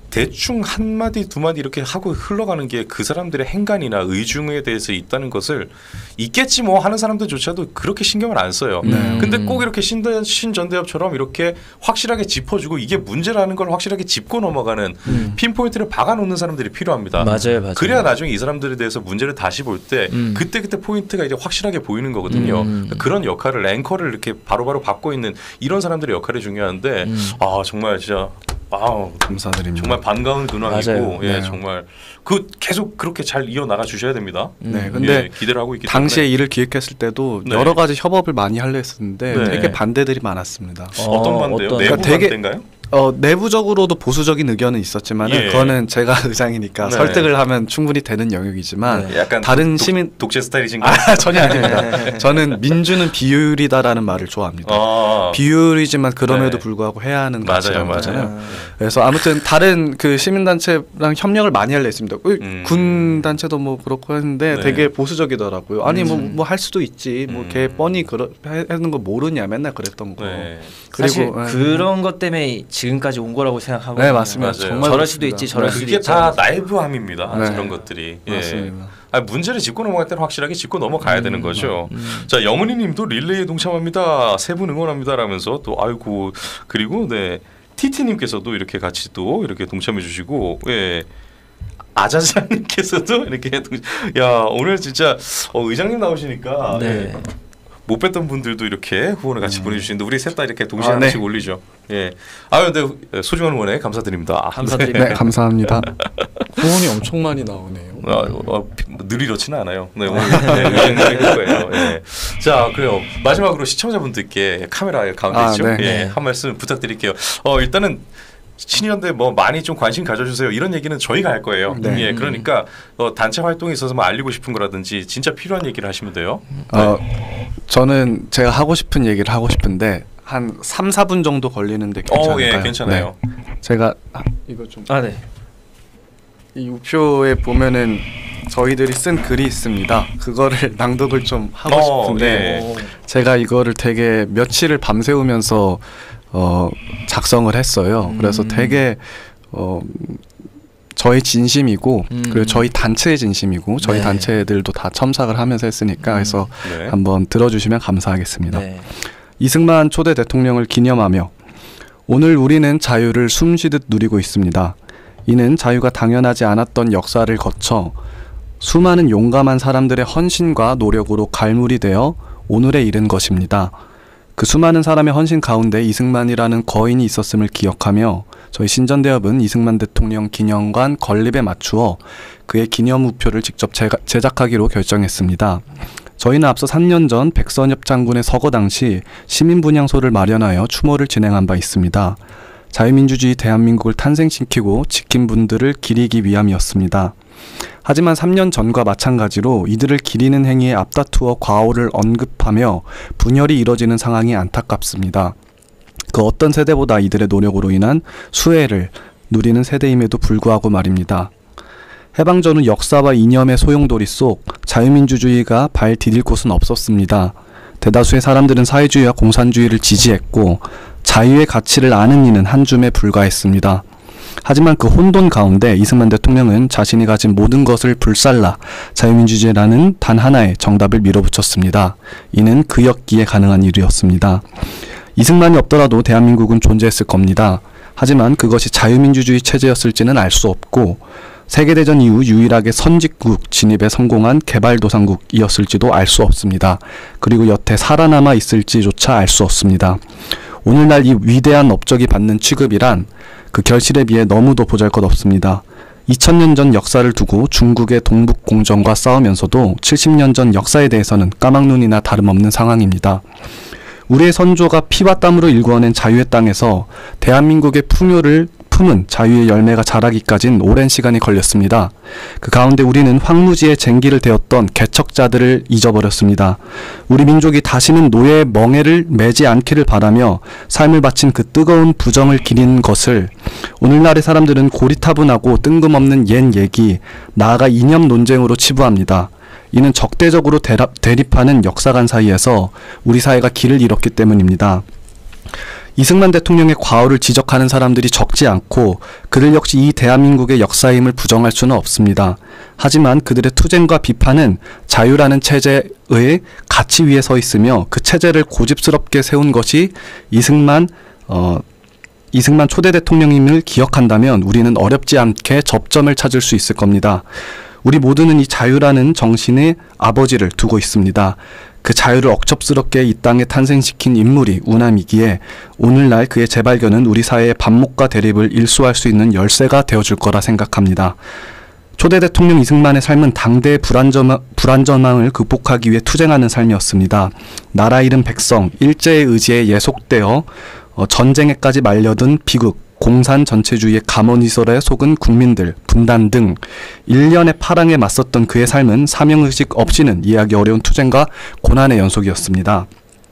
대충 한 마디 두 마디 이렇게 하고 흘러가는 게 그 사람들의 행간이나 의중에 대해서 있다는 것을 있겠지 뭐 하는 사람들조차도 그렇게 신경을 안 써요. 네. 근데 꼭 이렇게 신대, 신전대협처럼 이렇게 확실하게 짚어주고 이게 문제라는 걸 확실하게 짚고 넘어가는 음. 핀포인트를 박아놓는 사람들이 필요합니다. 맞아요, 맞아요. 그래야 나중에 이 사람들에 대해서 문제를 다시 볼 때 음. 그때 그때 포인트가 이제 확실하게 보이는 거거든요. 음. 그런 역할을 앵커를 이렇게 바로바로 받고 있는 이런 사람들의 역할이 중요한데 음. 아 정말 진짜 아우 감사드립니다. 정말 반가운 근황이고 맞아요. 예 네. 정말 그 계속 그렇게 잘 이어 나가 주셔야 됩니다. 네, 음. 근데 예, 기대를 하고 있기 당시에 때문에 일을 기획했을 때도 네. 여러 가지 협업을 많이 하려 했었는데 네. 되게 반대들이 많았습니다. 어, 어떤 반대요? 어떤- 내부 그러니까 되게- 반대인가요? 어, 내부적으로도 보수적인 의견은 있었지만 예. 그거는 제가 의장이니까 네. 설득을 하면 충분히 되는 영역이지만 네. 약간 다른 독, 시민 독재 스타일이신가요? 아 전혀 아닙니다. 저는 민주는 비효율이다라는 말을 좋아합니다. 아, 비효율이지만 그럼에도 네. 불구하고 해야 하는 맞아요, 가치라는 맞아요. 거잖아요. 그래서 아무튼 다른 그 시민단체랑 협력을 많이 하려 했습니다. 어, 음. 군 단체도 뭐 그렇고 했는데 네. 되게 보수적이더라고요. 아니 뭐 음. 뭐 할 수도 있지. 뭐 음. 걔 뻔히 그러 하는 거 모르냐 맨날 그랬던 거. 네. 사실 그리고, 예. 그런 것 때문에 지금까지 온 거라고 생각하고 네 맞습니다. 맞아요. 정말 저럴 수도 그렇습니다. 있지, 저럴 네. 수도 그게 있지. 다 나이브함입니다. 네. 그런 것들이. 예. 맞습니다. 아, 문제를 짚고 넘어갈 때는 확실하게 짚고 넘어가야 음, 되는 거죠. 음. 자, 영은이님도 릴레이에 동참합니다. 세 분 응원합니다라면서 또 아이고 그리고 네 티티님께서도 이렇게 같이 또 이렇게 동참해주시고 예. 아자장님께서도 이렇게 동... 야 오늘 진짜 어, 의장님 나오시니까 네. 예. 못 뵀던 분들도 이렇게 후원을 같이 음. 보내주시는데 우리 셋 다 이렇게 동시에 아, 하나씩 네. 올리죠. 예. 아유, 네 소중한 후원에 감사드립니다. 감사드립니다. 네, 감사합니다. 후원이 엄청 많이 나오네요. 어, 어, 늘 이렇지는 않아요. 네, 오늘 네, 의장님이 할 거예요. 예. 자, 그래요. 마지막으로 시청자분들께 카메라 가운데 아, 있죠. 네. 예, 한 말씀 부탁드릴게요. 어, 일단은 친이연대 뭐 많이 좀 관심 가져주세요. 이런 얘기는 저희가 할 거예요. 네. 예, 그러니까 어, 단체 활동에 있어서 뭐 알리고 싶은 거라든지 진짜 필요한 얘기를 하시면 돼요. 어, 저는 제가 하고 싶은 얘기를 하고 싶은데 한 삼, 사 분 정도 걸리는데 괜찮을까요? 어, 예, 괜찮아요. 네. 제가 아, 이거 좀 아 네. 이 우표에 보면은 저희들이 쓴 글이 있습니다. 그거를 낭독을 좀 하고 어, 싶은데 예. 제가 이거를 되게 며칠을 밤새우면서 어, 작성을 했어요. 음. 그래서 되게 어, 저의 진심이고 음. 그리고 저희 단체의 진심이고 저희 네. 단체들도 다 첨삭을 하면서 했으니까 그래서 네. 한번 들어주시면 감사하겠습니다. 네. 이승만 초대 대통령을 기념하며 오늘 우리는 자유를 숨쉬듯 누리고 있습니다. 이는 자유가 당연하지 않았던 역사를 거쳐 수많은 용감한 사람들의 헌신과 노력으로 갈물이 되어 오늘에 이른 것입니다. 그 수많은 사람의 헌신 가운데 이승만이라는 거인이 있었음을 기억하며 저희 신전대협은 이승만 대통령 기념관 건립에 맞추어 그의 기념 우표를 직접 제가, 제작하기로 결정했습니다. 저희는 앞서 삼 년 전 백선엽 장군의 서거 당시 시민분향소를 마련하여 추모를 진행한 바 있습니다. 자유민주주의 대한민국을 탄생시키고 지킨 분들을 기리기 위함이었습니다. 하지만 삼 년 전과 마찬가지로 이들을 기리는 행위에 앞다투어 과오를 언급하며 분열이 이뤄지는 상황이 안타깝습니다. 그 어떤 세대보다 이들의 노력으로 인한 수혜를 누리는 세대임에도 불구하고 말입니다. 해방 전후 역사와 이념의 소용돌이 속 자유민주주의가 발 디딜 곳은 없었습니다. 대다수의 사람들은 사회주의와 공산주의를 지지했고 자유의 가치를 아는 이는 한 줌에 불과했습니다. 하지만 그 혼돈 가운데 이승만 대통령은 자신이 가진 모든 것을 불살라 자유민주주의라는 단 하나의 정답을 밀어붙였습니다. 이는 그였기에 가능한 일이었습니다. 이승만이 없더라도 대한민국은 존재했을 겁니다. 하지만 그것이 자유민주주의 체제였을지는 알 수 없고 세계대전 이후 유일하게 선진국 진입에 성공한 개발도상국이었을지도 알 수 없습니다. 그리고 여태 살아남아 있을지조차 알 수 없습니다. 오늘날 이 위대한 업적이 받는 취급이란 그 결실에 비해 너무도 보잘것없습니다. 이천 년 전 역사를 두고 중국의 동북공정과 싸우면서도 칠십 년 전 역사에 대해서는 까막눈이나 다름없는 상황입니다. 우리의 선조가 피와 땀으로 일구어낸 자유의 땅에서 대한민국의 풍요를 품은 자유의 열매가 자라기까진 오랜 시간이 걸렸습니다. 그 가운데 우리는 황무지의 쟁기를 대었던 개척자들을 잊어버렸습니다. 우리 민족이 다시는 노예의 멍에를 매지 않기를 바라며 삶을 바친 그 뜨거운 부정을 기리는 것을 오늘날의 사람들은 고리타분하고 뜬금없는 옛 얘기, 나아가 이념 논쟁으로 치부합니다. 이는 적대적으로 대립, 대립하는 역사관 사이에서 우리 사회가 길을 잃었기 때문입니다. 이승만 대통령의 과오를 지적하는 사람들이 적지 않고 그들 역시 이 대한민국의 역사임을 부정할 수는 없습니다. 하지만 그들의 투쟁과 비판은 자유라는 체제의 가치 위에 서 있으며 그 체제를 고집스럽게 세운 것이 이승만 어, 이승만 초대 대통령임을 기억한다면 우리는 어렵지 않게 접점을 찾을 수 있을 겁니다. 우리 모두는 이 자유라는 정신의 아버지를 두고 있습니다. 그 자유를 억척스럽게 이 땅에 탄생시킨 인물이 우남이기에 오늘날 그의 재발견은 우리 사회의 반목과 대립을 일소할 수 있는 열쇠가 되어줄 거라 생각합니다. 초대 대통령 이승만의 삶은 당대의 불안전, 불안전함을 극복하기 위해 투쟁하는 삶이었습니다. 나라 잃은 백성, 일제의 의지에 예속되어 어, 전쟁에까지 말려든 비극, 공산 전체주의의 가모니설에 속은 국민들, 분단 등 일련의 파랑에 맞섰던 그의 삶은 사명의식 없이는 이해하기 어려운 투쟁과 고난의 연속이었습니다.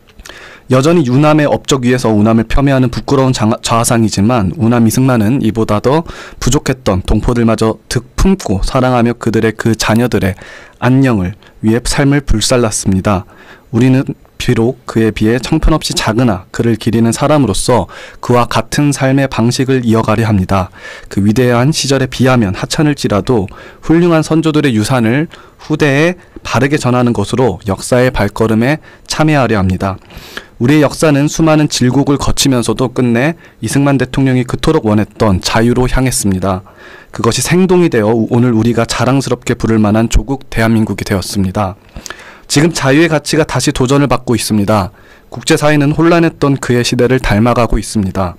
여전히 유남의 업적 위에서 우남을 폄훼하는 부끄러운 장, 좌상이지만 우남 이승만은 이보다 더 부족했던 동포들마저 득품고 사랑하며 그들의 그 자녀들의 안녕을 위해 삶을 불살랐습니다. 우리는 비록 그에 비해 형편없이 작으나 그를 기리는 사람으로서 그와 같은 삶의 방식을 이어가려 합니다. 그 위대한 시절에 비하면 하찮을지라도 훌륭한 선조들의 유산을 후대에 바르게 전하는 것으로 역사의 발걸음에 참여하려 합니다. 우리의 역사는 수많은 질곡을 거치면서도 끝내 이승만 대통령이 그토록 원했던 자유로 향했습니다. 그것이 생동이 되어 오늘 우리가 자랑스럽게 부를 만한 조국 대한민국이 되었습니다. 지금 자유의 가치가 다시 도전을 받고 있습니다. 국제사회는 혼란했던 그의 시대를 닮아가고 있습니다.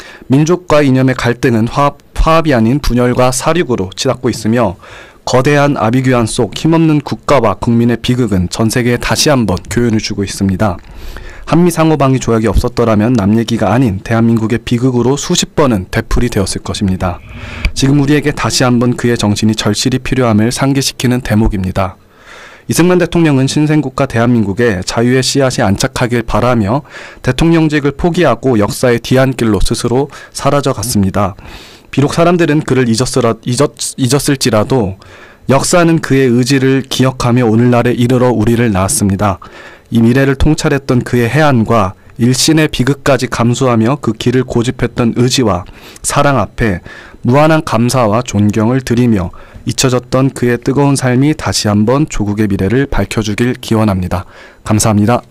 민족과 이념의 갈등은 화합, 화합이 아닌 분열과 사륙으로 치닫고 있으며 거대한 아비규환 속 힘없는 국가와 국민의 비극은 전 세계에 다시 한번 교훈을 주고 있습니다. 한미 상호방위 조약이 없었더라면 남 얘기가 아닌 대한민국의 비극으로 수십 번은 되풀이 되었을 것입니다. 지금 우리에게 다시 한번 그의 정신이 절실히 필요함을 상기시키는 대목입니다. 이승만 대통령은 신생국가 대한민국에 자유의 씨앗이 안착하길 바라며 대통령직을 포기하고 역사의 뒤안길로 스스로 사라져 갔습니다. 비록 사람들은 그를 잊었으라, 잊었, 잊었을지라도 역사는 그의 의지를 기억하며 오늘날에 이르러 우리를 낳았습니다. 이 미래를 통찰했던 그의 해안과 일신의 비극까지 감수하며 그 길을 고집했던 의지와 사랑 앞에 무한한 감사와 존경을 드리며 잊혀졌던 그의 뜨거운 삶이 다시 한번 조국의 미래를 밝혀주길 기원합니다. 감사합니다.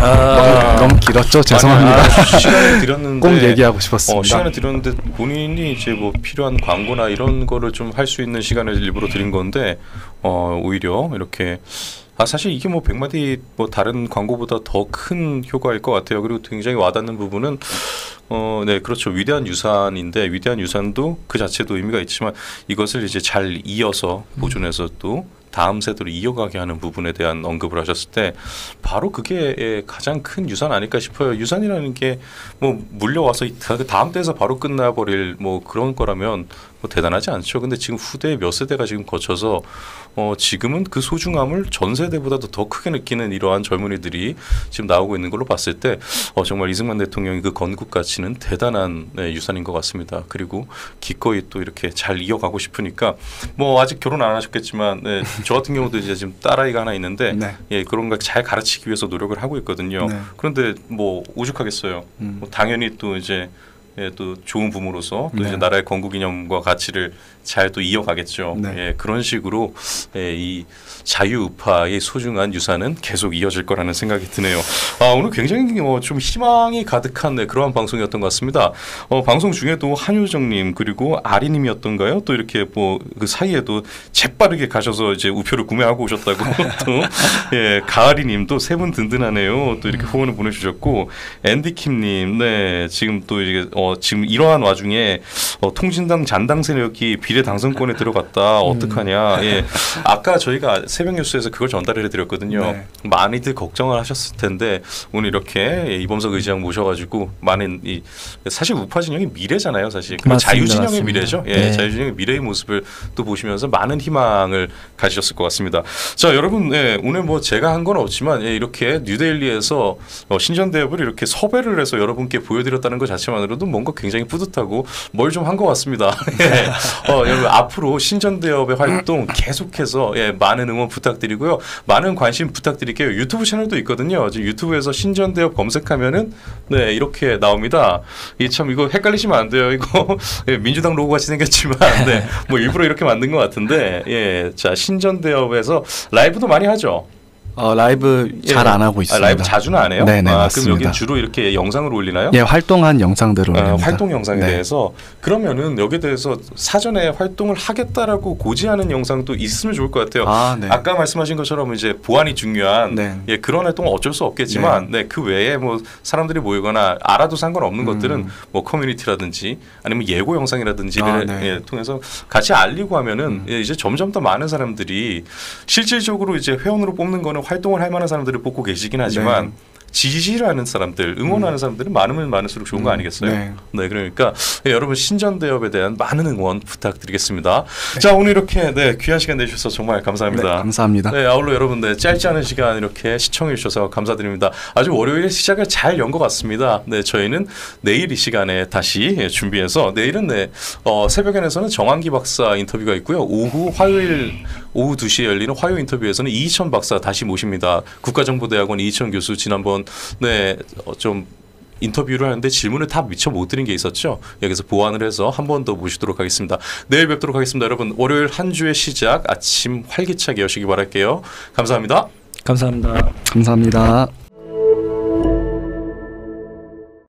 아, 너무, 너무 길었죠? 죄송합니다. 아니, 아, 시간을 드렸는데 꼭 얘기하고 싶었습니다. 어, 시간을 드렸는데 본인이 이제 뭐 필요한 광고나 이런 거를 좀 할 수 있는 시간을 일부러 드린 건데 어, 오히려 이렇게 아 사실 이게 뭐 백마디 뭐 다른 광고보다 더 큰 효과일 것 같아요. 그리고 굉장히 와닿는 부분은 어, 네, 그렇죠. 위대한 유산인데 위대한 유산도 그 자체도 의미가 있지만 이것을 이제 잘 이어서 보존해서 또 다음 세대로 이어가게 하는 부분에 대한 언급을 하셨을 때 바로 그게 가장 큰 유산 아닐까 싶어요. 유산이라는 게 뭐 물려와서 다음 때에서 바로 끝나버릴 뭐 그런 거라면 뭐 대단하지 않죠. 근데 지금 후대 몇 세대가 지금 거쳐서 어 지금은 그 소중함을 전 세대보다도 더 크게 느끼는 이러한 젊은이들이 지금 나오고 있는 걸로 봤을 때 어 정말 이승만 대통령의 그 건국 가치는 대단한 네, 유산인 것 같습니다. 그리고 기꺼이 또 이렇게 잘 이어가고 싶으니까 뭐 아직 결혼 안 하셨겠지만 네, 저 같은 경우도 이제 지금 딸아이가 하나 있는데 네. 예, 그런 걸 잘 가르치기 위해서 노력을 하고 있거든요. 네. 그런데 뭐 오죽하겠어요. 음. 뭐 당연히 또 이제 예, 또 좋은 부모로서 또 네. 이제 나라의 건국 이념과 가치를 잘 또 이어가겠죠. 네. 예, 그런 식으로 예, 이 자유우파의 소중한 유산은 계속 이어질 거라는 생각이 드네요. 아, 오늘 굉장히 어, 좀 희망이 가득한 네, 그러한 방송이었던 것 같습니다. 어, 방송 중에도 한효정님 그리고 아리님이었던가요? 또 이렇게 뭐 그 사이에도 재빠르게 가셔서 이제 우표를 구매하고 오셨다고 또 예, 가을이님도 세 분 든든하네요. 또 이렇게 후원을 보내주셨고 앤디킴님, 네 지금 또 이게 어, 지금 이러한 와중에 어, 통진당 잔당 세력이 비례 당선권에 들어갔다 어떡하냐. 예, 아까 저희가 새벽 뉴스에서 그걸 전달을 해드렸거든요. 네. 많이들 걱정을 하셨을 텐데 오늘 이렇게 이범석 의장 모셔가지고 많은 이 사실 우파 진영의 미래잖아요, 사실. 그 맞습니다, 자유 진영의 맞습니다. 미래죠. 예, 네. 자유 진영의 미래의 모습을 또 보시면서 많은 희망을 가지셨을 것 같습니다. 자, 여러분, 예, 오늘 뭐 제가 한 건 없지만 예, 이렇게 뉴델리에서 어, 신전대협을 이렇게 섭외를 해서 여러분께 보여드렸다는 것 자체만으로도 뭔가 굉장히 뿌듯하고 뭘 좀 한 것 같습니다. 예. 어, 여러분 앞으로 신전대협의 활동 계속해서 예, 많은 응원 부탁드리고요. 많은 관심 부탁드릴게요. 유튜브 채널도 있거든요. 지금 유튜브에서 신전대협 검색하면은 네 이렇게 나옵니다. 이 참 이거 헷갈리시면 안 돼요. 이거 예, 민주당 로고 같이 생겼지만 네, 뭐 일부러 이렇게 만든 것 같은데 예, 자 신전대협에서 라이브도 많이 하죠. 어, 라이브 잘 안 하고 아, 있습니다. 라이브 자주는 안 해요? 네네, 아, 맞습니다. 그럼 여기 주로 이렇게 영상으로 올리나요? 예, 활동한 영상들을 아, 올립니다. 활동 영상에 네. 대해서 그러면은 여기에 대해서 사전에 활동을 하겠다라고 고지하는 영상도 있으면 좋을 것 같아요. 아, 네. 아까 말씀하신 것처럼 이제 보안이 중요한 네. 예, 그런 활동은 어쩔 수 없겠지만 네. 그 외에 뭐 사람들이 모이거나 알아도 상관없는 음. 것들은 뭐 커뮤니티라든지 아니면 예고 영상이라든지를 아, 네. 예, 통해서 같이 알리고 하면은 음. 예, 이제 점점 더 많은 사람들이 실질적으로 이제 회원으로 뽑는 거는 활동을 할 만한 사람들을 뽑고 계시긴 하지만 네. 지지를 하는 사람들, 응원하는 음. 사람들은 많으면 많을수록 좋은 거 음. 아니겠어요? 네. 네, 그러니까 예, 여러분 신전대협에 대한 많은 응원 부탁드리겠습니다. 네. 자, 오늘 이렇게 네, 귀한 시간 내주셔서 정말 감사합니다. 네, 감사합니다. 네, 아울러 여러분 네, 짧지 않은 시간 이렇게 시청해 주셔서 감사드립니다. 아주 월요일에 시작을 잘 연 것 같습니다. 네, 저희는 내일 이 시간에 다시 예, 준비해서 내일은 네, 어, 새벽에서는 정한기 박사 인터뷰가 있고요. 오후 화요일 오후 두 시에 열리는 화요 인터뷰에서는 이희천 박사 다시 모십니다. 국가정보대학원 이희천 교수 지난번 한번 네, 어, 좀 인터뷰를 하는데 질문을 다 미처 못 드린 게 있었죠. 여기서 보완을 해서 한 번 더 모시도록 하겠습니다. 내일 뵙도록 하겠습니다. 여러분 월요일 한 주의 시작 아침 활기차게 여시기 바랄게요. 감사합니다. 감사합니다. 감사합니다.